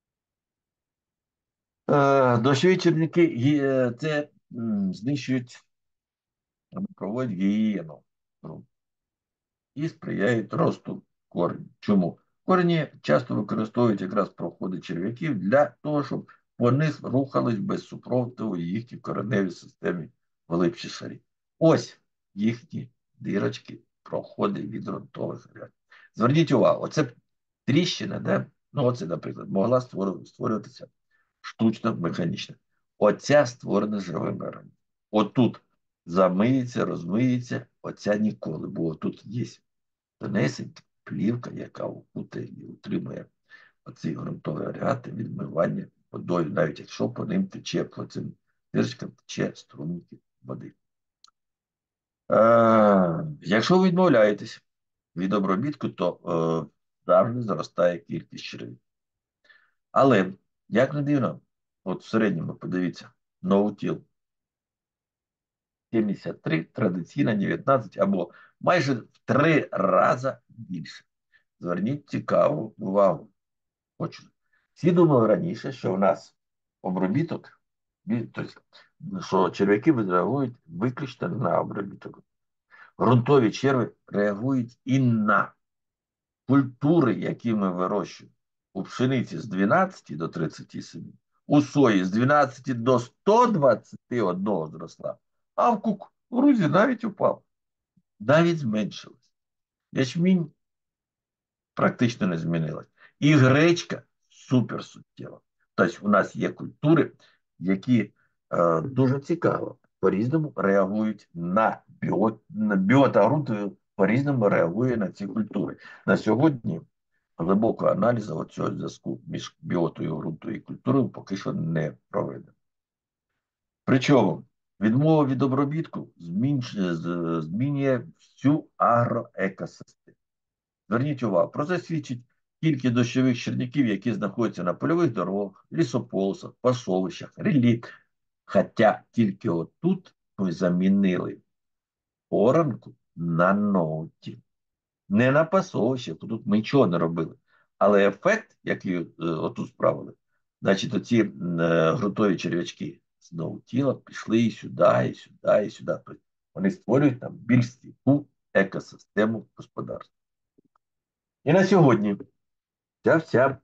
Дощові черв'яки це знищують, проводять гігієну ґрунту і сприяють росту коренів. Чому? Корені часто використовують якраз проходи черв'яків для того, щоб вони рухались без супротиву їхній кореневій системі в глибші шарі. Ось їхні дирочки, проходи від ґрунтових рядів. Зверніть увагу, оце тріщина, де, ну оце, наприклад, могла створюватися штучно механічно. Оця створена живими організмами. Отут замиється, розмиється, оця ніколи, бо тут є тонесенька плівка, яка окутає і утримує оці ґрунтові агрегати відмивання водою, навіть якщо по ним тече, по цим дирочкам тече струмки води. Якщо ви відмовляєтесь від обробітку, то завжди зростає кількість червів. Але, як не дивно, от в середньому, подивіться, ноутіл 73, традиційна 19 або майже в 3 рази більше. Зверніть цікаву увагу. Хочу. Всі думали раніше, що в нас обробіток, тобто, що черв'яки реагують виключно на обробіток. Ґрунтові черви реагують і на культури, які ми вирощуємо. У пшениці з 12 до 37, у сої з 12 до 121 зросла, а в кукурузі навіть упав, навіть зменшилась. Ячмінь практично не змінилась. І гречка супер суттєва. Тобто у нас є культури, які дуже цікаво по-різному реагують на біота ґрунту, по-різному реагує на ці культури. На сьогодні глибокого аналізу цього зв'язку між біотою ґрунту і культурою поки що не проведено. Причому відмова від обробітку змінює всю агроекосистему. Зверніть увагу, про це свідчить кількість дощових черв'яків, які знаходяться на польових дорогах, лісополосах, пасовищах, релі. Хоча тільки отут ми замінили оранку на ноуті. Не на пасовищах, тут ми нічого не робили. Але ефект, який отут справили, значить оці ґрунтові черв'ячки з ноутіла пішли і сюди, і сюди, і сюди. Тобто вони створюють там більш стійку екосистему господарства. І на сьогодні ця вся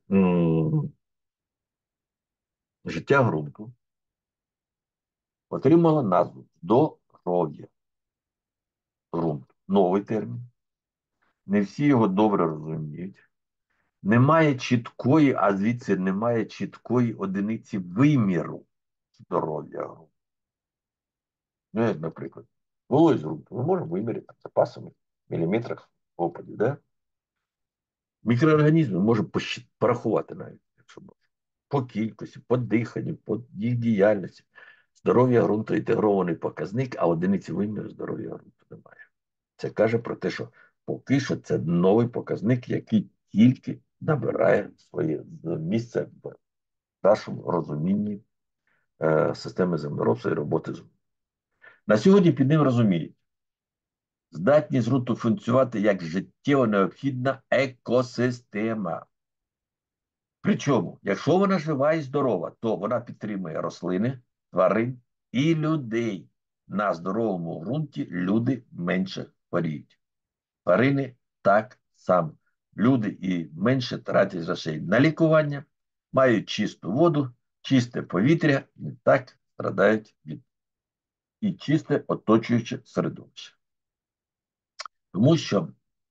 життя ґрунту отримала назву здоров'я ґрунту. Новий термін. Не всі його добре розуміють. Немає чіткої, а звідси немає чіткої одиниці виміру здоров'я ґрунту. Ну, як, наприклад, вологість ґрунту ми можемо виміряти запасами в міліметрах опадів, да? Мікроорганізми можемо порахувати навіть, якщо можна. По кількості, по диханню, по їх діяльності. Здоров'я ґрунту інтегрований показник, а одиниці виміру здоров'я ґрунту немає. Це каже про те, що поки що це новий показник, який тільки набирає своє місце в нашому розумінні системи землеробства і роботи з ґрунтом. На сьогодні під ним розуміють здатність ґрунту функціонувати як життєво необхідна екосистема. Причому, якщо вона жива і здорова, то вона підтримує рослини, тварин і людей. На здоровому ґрунті люди менше хворіють. Тварини так само. Люди і менше тратять грошей на лікування, мають чисту воду, чисте повітря і так страдають від і чисте оточуюче середовище. Тому що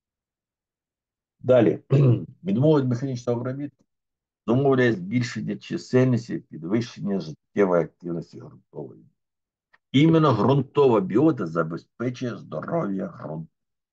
далі відмова від механічного обробітку зумовляє збільшення чисельності і підвищення життєвої активності ґрунтової. Іменно ґрунтова біота забезпечує здоров'я ґрунту.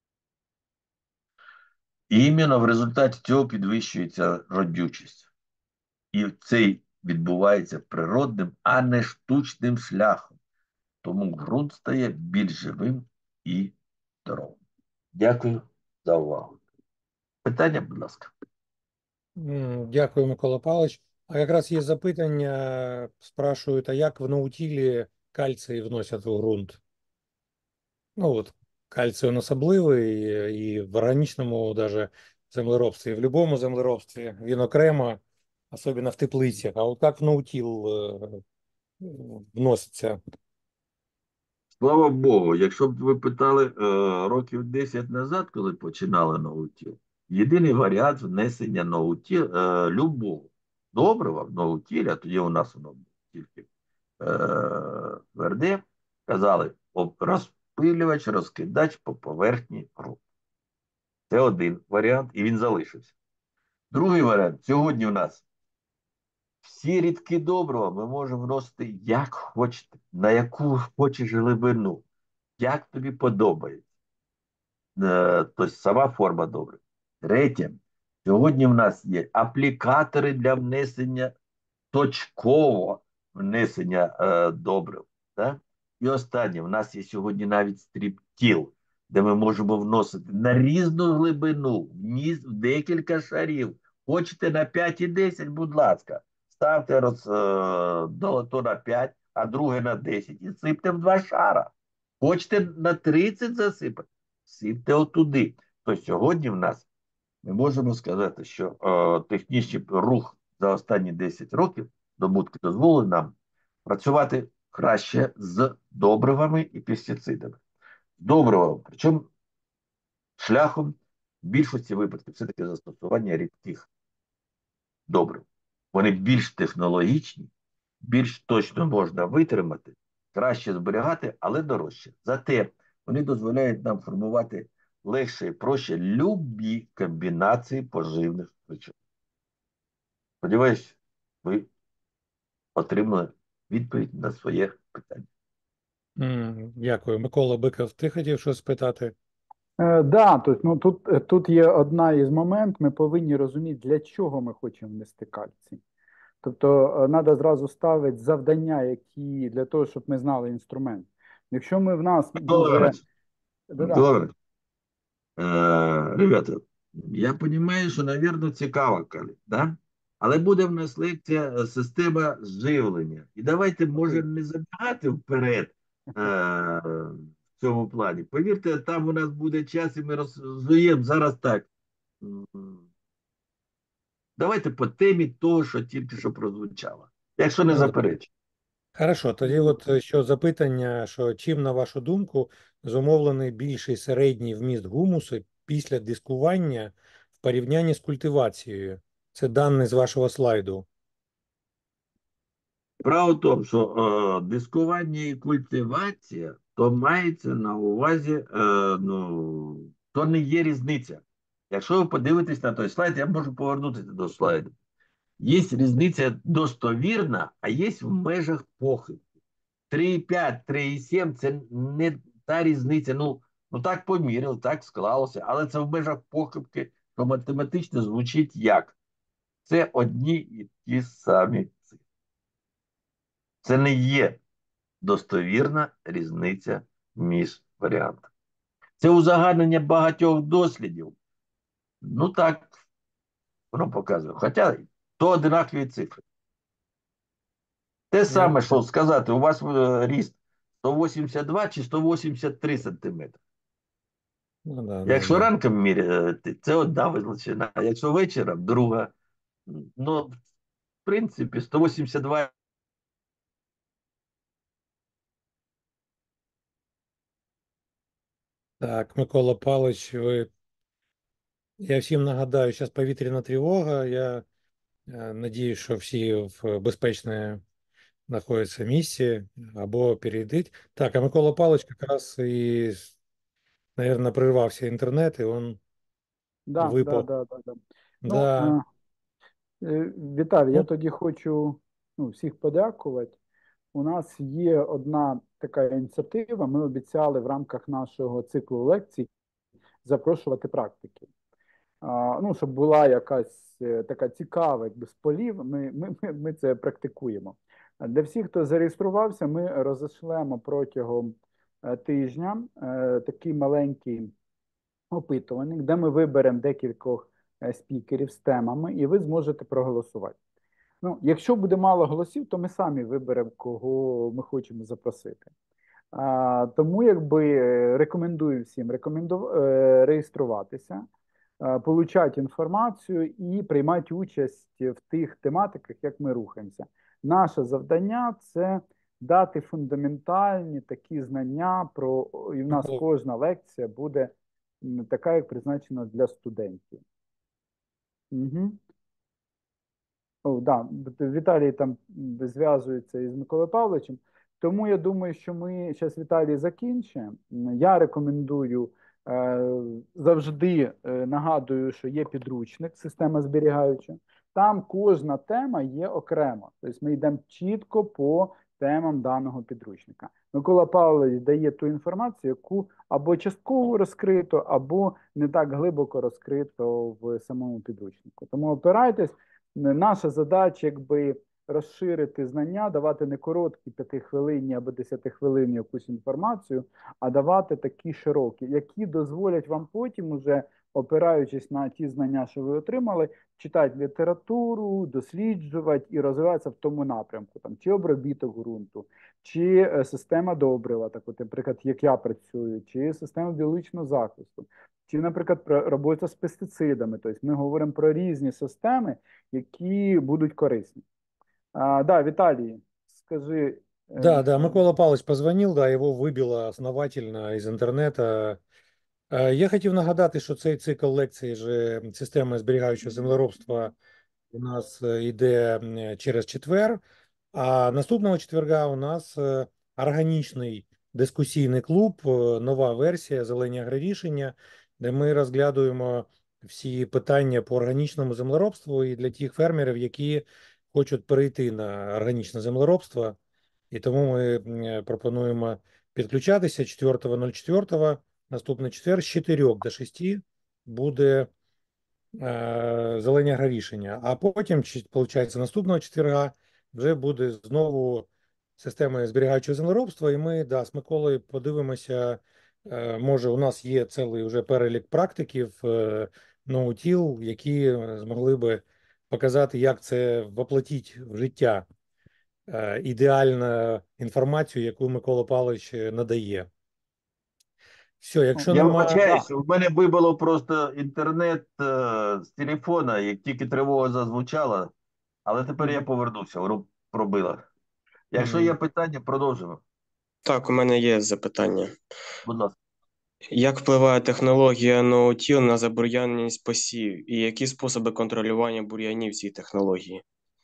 І іменно в результаті цього підвищується родючість. І це відбувається природним, а не штучним шляхом. Тому ґрунт стає більш живим і здоровим. Дякую за увагу. Питання, будь ласка. Дякую, Микола Павлович. А якраз є запитання, спрашують, а як в наутілі кальцій вносять у ґрунт? Ну от, кальцій він особливий і в органічному даже землеробстві, і в будь-якому землеробстві він окремо, особливо в теплицях. А от як в наутіл вноситься? Слава Богу, якщо б ви питали років 10 назад, коли починали наутіл, Єдиний варіант внесення любого добрива в ноутіль, а тоді у нас воно тільки тверде, казали, розпилювач, розкидач по поверхні ґрунту. Це один варіант, і він залишився. Другий варіант. Сьогодні у нас всі рідкі добрива ми можемо вносити як хочете, на яку хочеш глибину, як тобі подобається. Тобто сама форма добрив. Третє. Сьогодні в нас є аплікатори для внесення точкового внесення добрив. Да? І останнє, в нас є сьогодні навіть стріптіл, де ми можемо вносити на різну глибину, в декілька шарів. Хочете на 5 і 10, будь ласка, ставте то на 5, а друге на 10 і сипте в 2 шара. Хочете на 30 засипати, сипте отуди. То сьогодні в нас ми можемо сказати, що технічний рух за останні 10 років добутки дозволили нам працювати краще з добривами і пестицидами. Добривами, причому шляхом в більшості випадків все-таки застосування рідких добрив. Вони більш технологічні, більш точно можна витримати, краще зберігати, але дорожче. Зате вони дозволяють нам формувати легше і проще любі комбінації поживних речовин. Сподіваюсь, ви отримали відповідь на своє питання. Дякую. Микола Биков, ти хотів щось спитати? Да, тобто, ну, тут є одна із момент, ми повинні розуміти, для чого ми хочемо внести кальцій. Тобто, треба зразу ставити завдання, які для того, щоб ми знали інструмент. Якщо ми в нас Микола дуже... Іванович, Да-да. Микола Іванович, ребята, я розумію, що, мабуть, цікаво, да? Але буде в нас лекція система живлення. І давайте, може, не забігати вперед в цьому плані. Повірте, там у нас буде час, і ми розуміємо зараз так. Давайте по темі того, що тільки що прозвучало. Якщо не Добре. заперечуєте. Хорошо, тоді що запитання, що чим, на вашу думку, зумовлений більший середній вміст гумусу після дискування в порівнянні з культивацією? Це дані з вашого слайду. Справа в тому, що дискування і культивація, то мається на увазі, то не є різниця. Якщо ви подивитесь на той слайд, я можу повернутися до слайду. Є різниця достовірна, а є в межах похибки. 3,5, 3,7 це не та різниця. Ну так поміряли, так склалося, але це в межах похибки, що математично звучить як. Це одні і ті самі цифри. Це не є достовірна різниця між варіантами. Це узагальнення багатьох дослідів. Ну так, воно показує. Хоча то одинакові цифри. Те Я... саме, що сказати, у вас ріст 182 чи 183 сантиметри. Ну, Якщо да. ранком міряти, це одна величина, а якщо вечором друга. Ну, в принципі, 182. Так, Микола Павлович, я всім нагадаю, зараз повітряна тривога. Я надіюсь, що всі в безпечному знаходяться місці або перейдуть. Так, а Микола Павлович якраз і, мабуть, прервався інтернет, і він Да, да, випав. да, да, да. Ну, Да. Віталій, я Ну, тоді хочу всіх подякувати. У нас є одна така ініціатива. Ми обіцяли в рамках нашого циклу лекцій запрошувати практики. Ну, щоб була якась така цікава, якби з полів, ми це практикуємо. Для всіх, хто зареєструвався, ми розійшлемо протягом тижня такий маленький опитувальник, де ми виберемо декількох спікерів з темами, і ви зможете проголосувати. Ну, якщо буде мало голосів, то ми самі виберемо, кого ми хочемо запросити. Тому рекомендую всім реєструватися, получати інформацію і приймати участь в тих тематиках, як ми рухаємося. Наше завдання це дати фундаментальні такі знання і в нас Микола, кожна лекція буде така, як призначена для студентів. Угу. О, да, Віталій там зв'язується із Миколою Павловичем. Тому я думаю, що ми зараз Віталій закінчимо. Я рекомендую завжди нагадую, що є підручник, система зберігаюча. Там кожна тема є окремо. Тобто ми йдемо чітко по темам даного підручника. Микола Павлович дає ту інформацію, яку або частково розкрито, або не так глибоко розкрито в самому підручнику. Тому опирайтесь. Наша задача, якби розширити знання, давати не короткі 5-хвилинні або 10-хвилинні якусь інформацію, а давати такі широкі, які дозволять вам потім, уже опираючись на ті знання, що ви отримали, читати літературу, досліджувати і розвиватися в тому напрямку, там чи обробіток ґрунту, чи система добрива, так от, наприклад, як я працюю, чи система біологічного захисту. Чи, наприклад, робота з пестицидами, тобто ми говоримо про різні системи, які будуть корисні. Да, Віталій, скажи. Да, да, Микола Павлович позвонил, да, його вибило основательно із інтернету. Я хотів нагадати, що цей цикл лекцій же системи зберігаючого землеробства у нас йде через четвер, а наступного четверга у нас органічний дискусійний клуб, нова версія «Зелені агрорішення», де ми розглядуємо всі питання по органічному землеробству і для тих фермерів, які хочуть перейти на органічне землеробство. І тому ми пропонуємо підключатися 4.04, наступний четвер з 4 до 6 буде зелені агрорішення. А потім, виходить, наступного четверга вже буде знову система зберігаючого землеробства, і ми з Миколою подивимося, може у нас є цілий вже перелік практиків ноутіл, які змогли би показати, як це воплотити в життя ідеальну інформацію, яку Микола Павлович надає. Все, якщо Я нема... вибачаюсь, в мене вибило просто інтернет з телефона, як тільки тривога зазвучала, але тепер я повернувся, воно пробило. Якщо є питання, продовжимо. Так, у мене є запитання. Будь ласка. Як впливає технологія ноутіл на забур'яненість посів і які способи контролювання бур'янів цієї технології?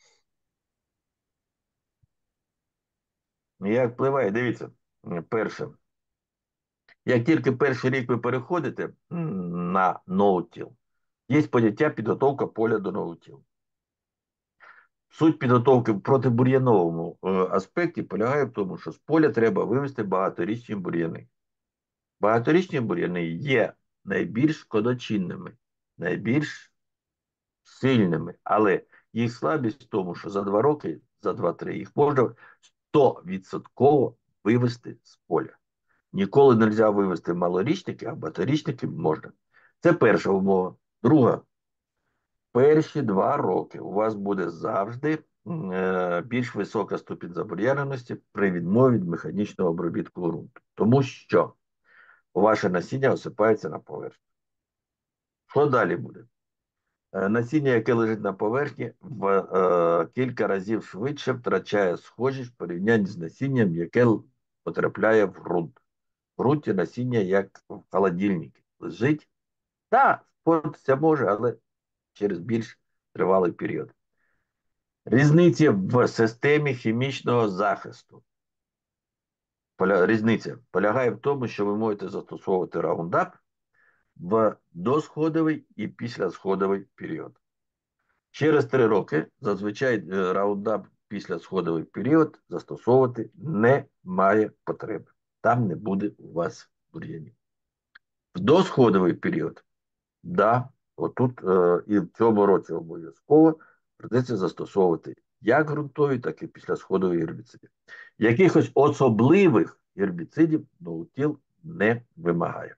Як впливає? Дивіться, перше. Як тільки перший рік ви переходите на ноутіл, є поняття підготовка поля до ноутіл. Суть підготовки в протибур'яновому аспекті полягає в тому, що з поля треба вивести багаторічні бур'яни. Багаторічні бур'яни є найбільш шкодочинними, найбільш сильними, але їх слабість в тому, що за 2 роки, за 2-3 їх можна 100% вивести з поля. Ніколи не можна вивести малорічники, а багаторічники можна. Це перша умова. Друга. Перші 2 роки у вас буде завжди більш висока ступінь забур'яненості при відмові від механічного обробітку ґрунту. Тому що ваше насіння осипається на поверхні. Що далі буде? Насіння, яке лежить на поверхні, в кілька разів швидше втрачає схожість в порівнянні з насінням, яке потрапляє в ґрунт. В ґрунті насіння, як в холодильнику, лежить. Так, спортитися може, але через більш тривалий період. Різниця в системі хімічного захисту. Різниця полягає в тому, що ви можете застосовувати раундап в досходовий і післясходовий період. Через 3 роки зазвичай раундап післясходовий період застосовувати немає потреби. Там не буде у вас бур'янів. В досходовий період, отут і в цьому році обов'язково придеться застосовувати як ґрунтові, так і післясходові гербіциди. Якихось особливих гербіцидів ноутіл не вимагає.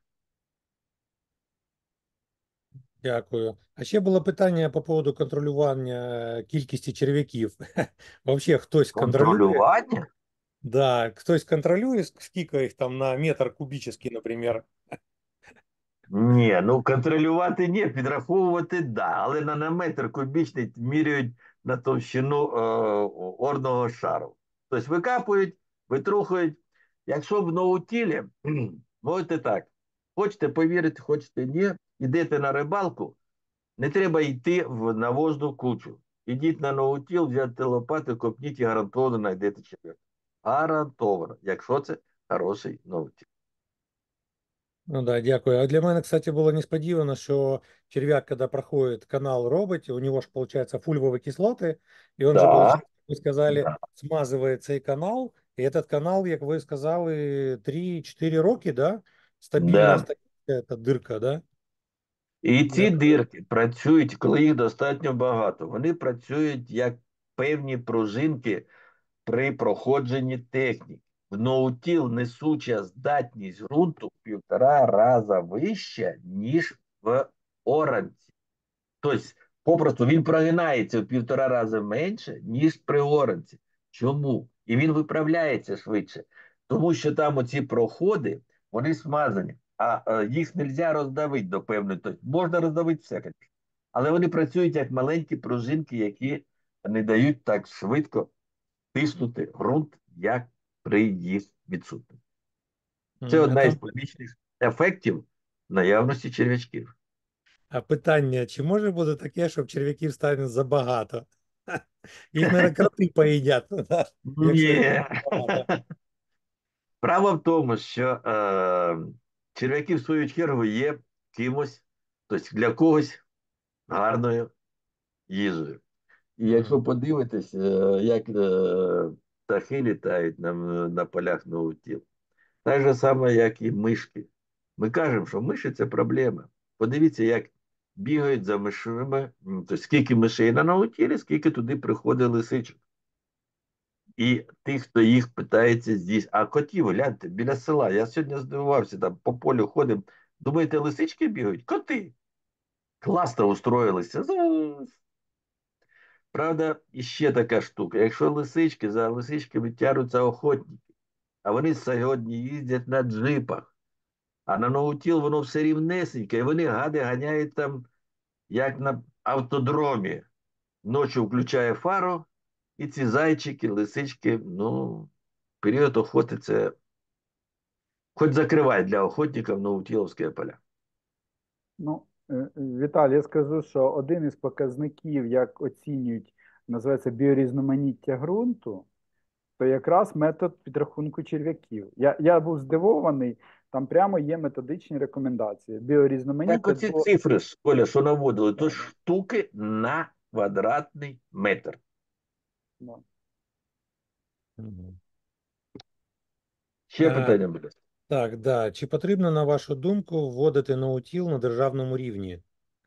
Дякую. А ще було питання по поводу контролювання кількості черв'яків. Взагалі хтось контролює? Контролювання? Да, хтось контролює, скільки їх там на метр кубічний, наприклад. Ні, ну контролювати ні, підраховувати да, але на метр кубічний міряють на товщину орного шару. Тобто викапують, витрухують. Якщо в ноутілі, можете так, хочете повірити, хочете ні, йдете на рибалку, Не треба йти в навозну кучу. Ідіть на ноутіл, взяти лопату, копніть і гарантовано знайдете черв'яка. Гарантовано, якщо це хороший ноутіл. Ну да, дякую. А для мене, кстати, було несподівано, що черв'як, коли проходить канал робить, у него же, получается, фульвовые кислоты, и он же, Да, получается, как вы сказали, да, смазывает цей канал, и этот канал, як ви сказали, 3-4 роки, да? Стабільно да. остається эта дирка, да? І ці Я... дирки працюють, коли їх достатньо багато. Вони працюють як певні пружинки при проходженні техніки. В ноутіл несуча здатність ґрунту в 1,5 рази вища, ніж в оранці. Тобто, попросту він прогинається в 1,5 рази менше, ніж при оранці. Чому? І він виправляється швидше. Тому що там оці проходи, вони смазані, а їх не можна роздавити до певної точки. Можна роздавити все, звісно. Але вони працюють як маленькі пружинки, які не дають так швидко тиснути ґрунт, як при їх відсутності. Це А одна із там побічних ефектів наявності черв'ячків. а питання, чи може бути таке, щоб черв'яків стане забагато? Їх, мабуть, кроти поїдять, да? Якщо їх Ні. багато. Право в тому, що черв'яки, в свою чергу, є кимось, тобто для когось гарною їжею. І якщо Мгм. подивитись, як птахи літають на полях ноутіл, так же саме, як і мишки. Ми кажемо, що миші це проблема. Подивіться, як бігають за мишами, тобто скільки мишей на ноутілі, скільки туди приходить лисичок. І тих, хто їх питається здесь. А котів, гляньте, біля села. Я сьогодні здивувався, там по полю ходимо. Думаєте, лисички бігають? Коти. Класно устроїлися. Правда, іще така штука. Якщо лисички, за лисичками тягнуться охотники, а вони сьогодні їздять на джипах, а на ноутіл воно все рівнесеньке, і вони гади ганяють там, як на автодромі. Ночі включає фару, і ці зайчики, лисички, ну, період охоти це хоч закривай для охотників Наутіловські поля. Ну, Віталій, я скажу, що один із показників, як оцінюють, називається біорізноманіття ґрунту, то якраз метод підрахунку черв'яків. Я був здивований, там прямо є методичні рекомендації. Так Біорізноманіття оці до... цифри, Коля, що наводили, то Да, да, штуки на квадратний метр. да. Мгм. Ще А, питання буде. так, да. Чи потрібно, на вашу думку, вводити ноутіл на державному рівні?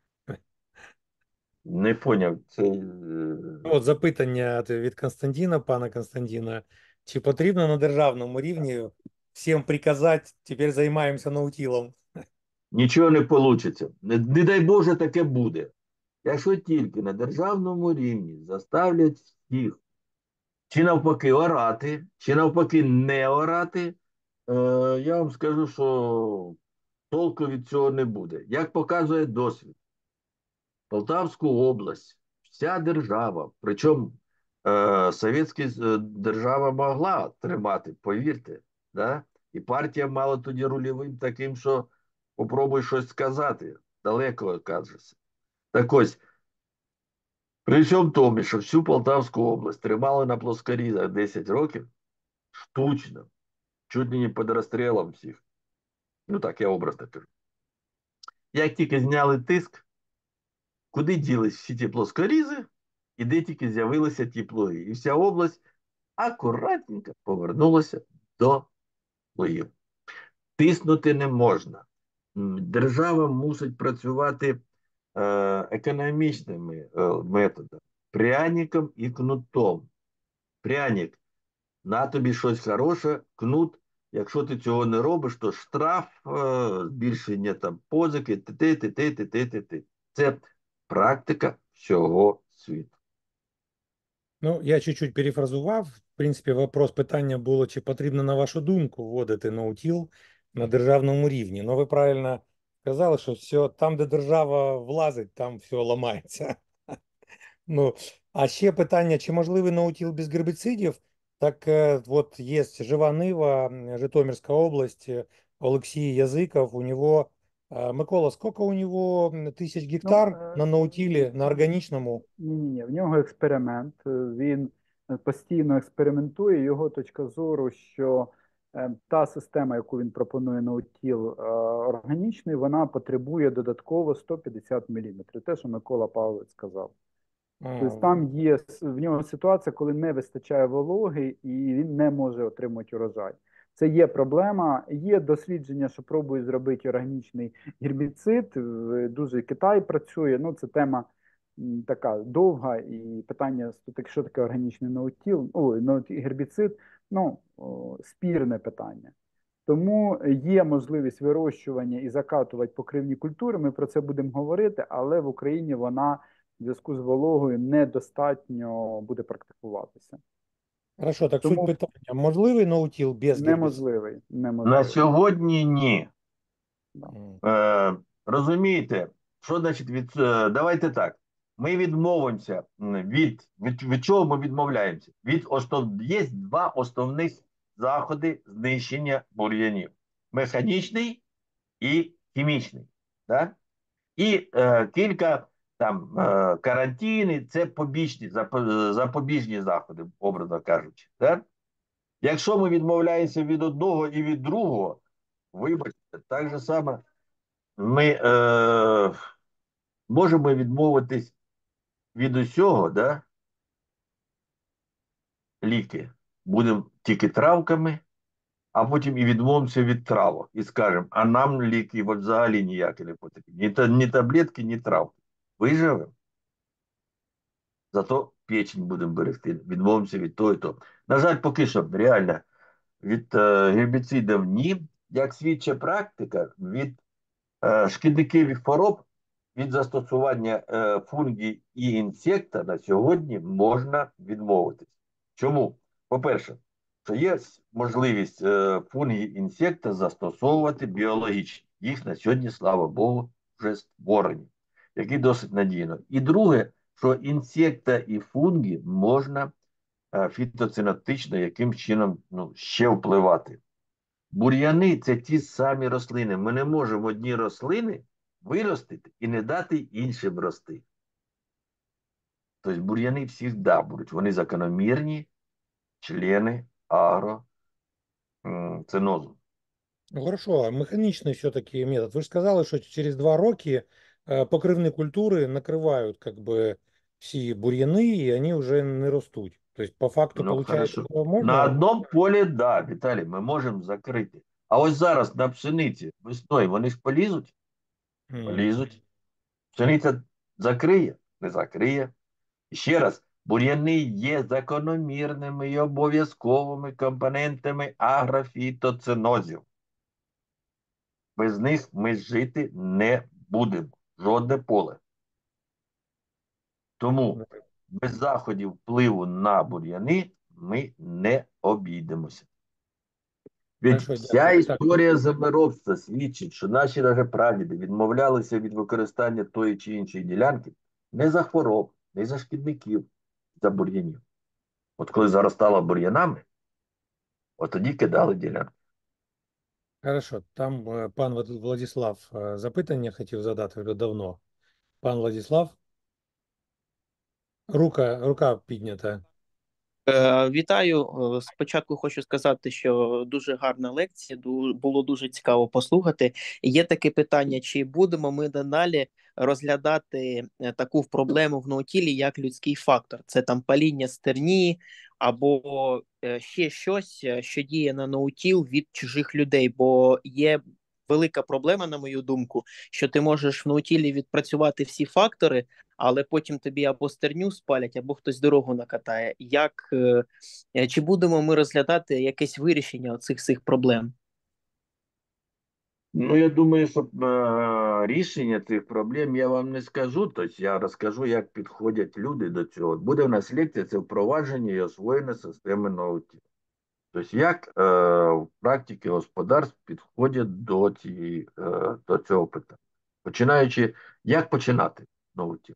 Не поняв. Це От запитання від Константина, пана Константина. Чи потрібно на державному рівні всім приказати, тепер займаємося наутілом? нічого не вийде. Не дай Боже, таке буде. Якщо тільки на державному рівні заставлять всіх, чи навпаки орати, чи навпаки не орати, я вам скажу, що толку від цього не буде. Як показує досвід, Полтавську область, вся держава, причому совєтська держава могла тримати, повірте, да? І партія мала тоді рульовим таким, що попробуй щось сказати, далеко кажеться. Так ось, при всьому тому, що всю Полтавську область тримали на плоскорізах 10 років, штучно, чуть ли не під розстрілом всіх. Ну так, я образно кажу. Як тільки зняли тиск, куди ділись всі ті плоскорізи, і де тільки з'явилися ті плуги. І вся область акуратненько повернулася до плугів. Тиснути не можна. Держава мусить працювати економічними методами. Пряником і кнутом. Пряник, на тобі щось хороше, кнут. Якщо ти цього не робиш, то штраф, збільшення там позики, ти. Це практика всього світу. Ну, я чуть-чуть перефразував. В принципі, вопрос питання було, чи потрібно, на вашу думку, вводити ноутіл на державному рівні. Ну, ви правильно сказали, що все, там, де держава влазить, там все ламається. Ну, а ще питання, чи можливий ноутіл без гербіцидів? Так от є жива нива, Житомирська область, Олексій Язиков, у нього Микола, сколько у него тысяч Ну, гектар на наутиле, на органічному? ні, в нього експеримент. Він постійно експериментує. Його точка зору, що та система, яку він пропонує на утіл органічний, вона потребує додатково 150 міліметрів. Те, що Микола Павлович сказав. Тобто там є в нього ситуація, коли не вистачає вологи і він не може отримати урожай. Це є проблема. Є дослідження, що пробують зробити органічний гербіцид. Дуже Китай працює. Ну, це тема така довга, і питання, що таке органічний ноутіл, гербіцид, спірне питання. Тому є можливість вирощування і закатувати покривні культури. Ми про це будемо говорити, але в Україні вона в зв'язку з вологою недостатньо буде практикуватися. Хорошо, так суть Тому питання. Можливий наутіл без гербіциду? неможливий. На сьогодні ні. М. Розумієте, що значить давайте так. Ми відмовимося від чого ми відмовляємося? Є два основних заходи знищення бур'янів: механічний і хімічний. Да? І кілька там карантини це запобіжні заходи, образно кажучи. Да? Якщо ми відмовляємося від одного і від другого, вибачте, так же саме ми можемо відмовитись від усього, да? Ліки. Будемо тільки травками, а потім і відмовимося від травок. І скажемо, а нам ліки взагалі ніякі не потрібні. Ні таблетки, ні травки. Виживемо. Зато печень будемо берегти. Відмовимося від того і того. На жаль, поки що реально від гербіцидів ні. Як свідчить практика, від шкідників і хвороб, від застосування фунгі і інсекта на сьогодні можна відмовитись. Чому? По-перше, що є можливість фунгі і інсекта застосовувати біологічно. Їх на сьогодні, слава Богу, вже створені, які досить надійно. І друге, що інсекта і фунги можна фітоцинетично яким чином ще впливати. Бур'яни – це ті самі рослини. Ми не можемо одні рослини виростити і не дати іншим рости. Тобто бур'яни завжди будуть. Вони закономірні члени агроцинозу. Ну, хорошо, а механічний все-таки метод. Ви ж сказали, що через 2 роки покривні культури накривають как бы всі бур'яни, і вони вже не ростуть. Тобто, по факту, Ну, виходить, хорошо. що На можна? одному полі, да, Віталій, ми можемо закрити. А ось зараз на пшениці весною вони ж полізуть? Полізуть. Пшениця закриє? Не закриє. І ще раз, бур'яни є закономірними і обов'язковими компонентами агрофітоцинозів. Без них ми жити не будемо. Жодне поле. Тому без заходів впливу на бур'яни ми не обійдемося. Ведь Хорошо, вся дякую. Так, історія землеробства свідчить, що наші даже прадіди відмовлялися від використання тої чи іншої ділянки не за хвороб, не за шкідників, за бур'янів. От коли заростало бур'янами, от тоді кидали ділянки. хорошо. Там пан Владислав запитання хотів задати вже давно. Пан Владислав, рука піднята. Вітаю. Спочатку хочу сказати, що дуже гарна лекція, було дуже цікаво послухати. Є таке питання: чи будемо ми далі розглядати таку проблему в наутілі, як людський фактор? Це там паління стерні або ще щось, що діє на наутіл від чужих людей, бо є велика проблема, на мою думку, що ти можеш в наутілі відпрацювати всі фактори, але потім тобі або стерню спалять, або хтось дорогу накатає. Чи будемо ми розглядати якесь вирішення оцих всіх проблем? Ну, я думаю, що рішення цих проблем я вам не скажу, тобто я розкажу, як підходять люди до цього. Буде в нас лекція, це впровадження і освоєння системи наутілу. Тобто, як в практиці господарств підходять до цього питання. Починаючи, як починати наутіл?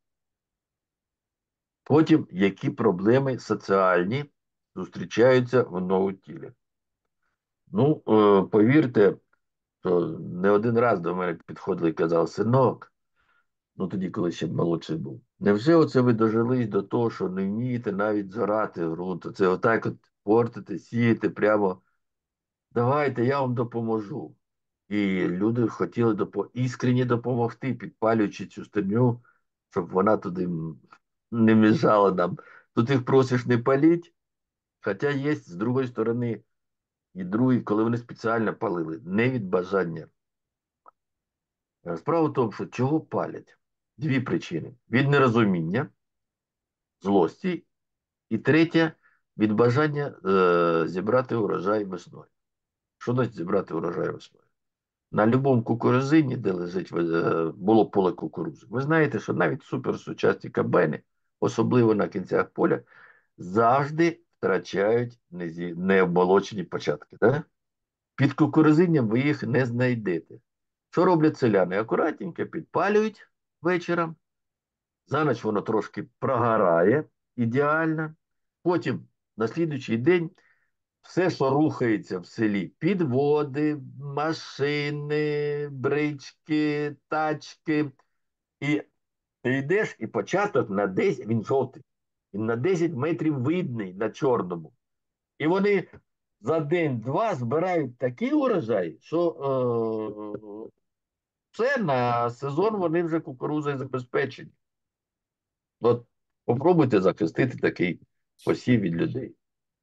Потім, які проблеми соціальні зустрічаються в наутілі. Ну, повірте, що не один раз до мене підходили і казали: синок, ну тоді, коли ще молодший був, невже оце ви дожились до того, що не вмієте навіть зорати ґрунт? Це отак от портите, сієте прямо. Давайте, я вам допоможу. І люди хотіли іскренні допомогти, підпалюючи цю стерню, щоб вона туди не мішала нам. Тут їх просиш не паліть, хоча є з другої сторони і другий, коли вони спеціально палили, не від бажання. Справа в тому, що чого палять? Дві причини: від нерозуміння, злості, і третя від бажання зібрати урожай весною. Що значить зібрати урожай весною? На будь-якому кукурузині, де лежить було поле кукурузи, ви знаєте, що навіть суперсучасні комбайни, особливо на кінцях поля, завжди втрачають необмолочені початки. Да? Під кукурузинням ви їх не знайдете. Що роблять селяни? Акуратненько підпалюють вечором, за ніч воно трошки прогорає ідеально, потім на слідуючий день все, що рухається в селі: підводи, машини, брички, тачки. І ти йдеш, і початок на 10, він жовтий, він на 10 метрів видний на чорному. І вони за день-два збирають такий урожай, що все, на сезон вони вже кукурузою забезпечені. От попробуйте захистити такий посів від людей.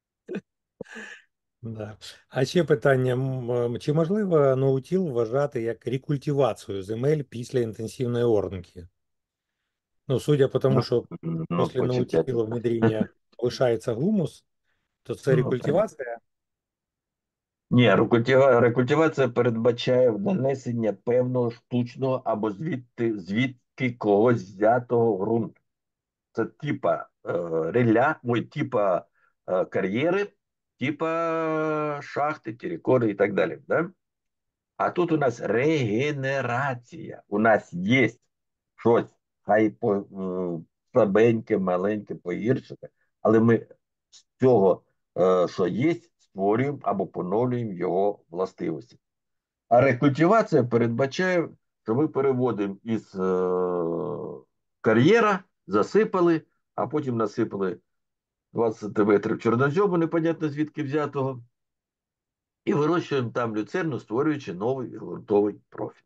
Да. А ще питання: чи можливо ноутіл вважати як рекультивацію земель після інтенсивної орники? Ну, судя по тому, Ну, що ну після почекайте. ноутілу внедрення лишається гумус, то це Ну, так. рекультивація? Ні, рекультивація передбачає нанесення певного штучного або звідки когось взятого ґрунту. Це типа типа кар'єри, типа шахти, терикони і так далі. Да? А тут у нас регенерація. У нас є щось, хай слабеньке, маленьке, погіршене, але ми з цього, що є, створюємо або поновлюємо його властивості. А рекультивація передбачає, що ми переводимо із кар'єра, засипали, а потім насипали 20 сантиметрів чорнозьому, непонятно звідки взятого, і вирощуємо там люцерну, створюючи новий ґрунтовий профіль.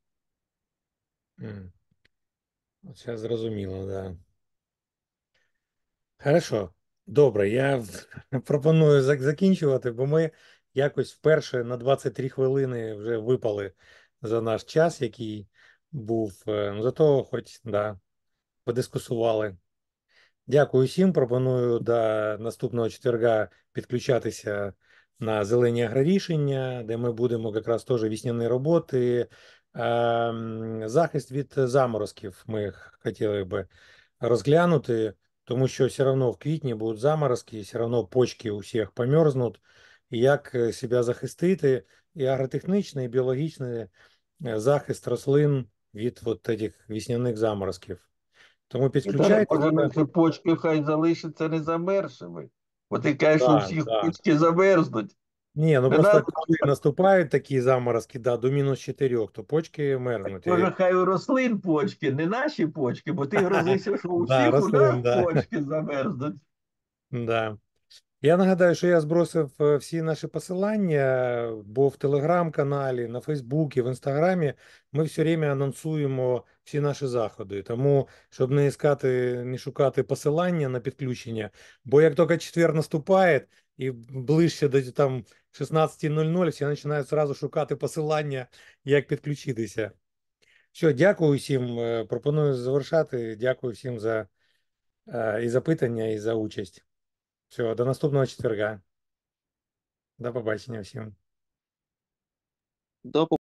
Зараз зрозуміло, да. Хорошо, добре, я пропоную закінчувати, бо ми якось вперше на 23 хвилини вже випали за наш час, який був. Ну, зато хоч, да, подискусували. Дякую всім. Пропоную до наступного четверга підключатися на зелені агрорішення, де ми будемо якраз теж весняні роботи. Захист від заморозків ми хотіли би розглянути, тому що все одно в квітні будуть заморозки, все одно почки у всіх померзнуть. І як себе захистити, і агротехнічний, і біологічний захист рослин від от цих весняних заморозків. Тому Віталій, може, підключайтеся. наші почки хай залишаться не замерзшими? Бо ти кажеш, що у Да, всіх да. почки замерзнуть. Ні, ну Не просто надо. коли наступають такі заморозки, да, до -4, то почки Так мерзнуть. може, хай у рослин почки, не наші почки, бо ти грозишся, що у Да, всіх у нас рослин, да. почки замерзнуть. Да. Я нагадаю, що я збросив всі наші посилання, бо в Телеграм-каналі, на Фейсбуці, в Інстаграмі ми все время анонсуємо всі наші заходи. Тому, щоб не іскати, не шукати посилання на підключення, бо як тільки четвер наступає і ближче до там 16:00, всі починають одразу шукати посилання, як підключитися. Все, дякую всім. Пропоную завершати. Дякую всім за і запитання, і за участь. Все, до наступного четверга. До побачення всім. До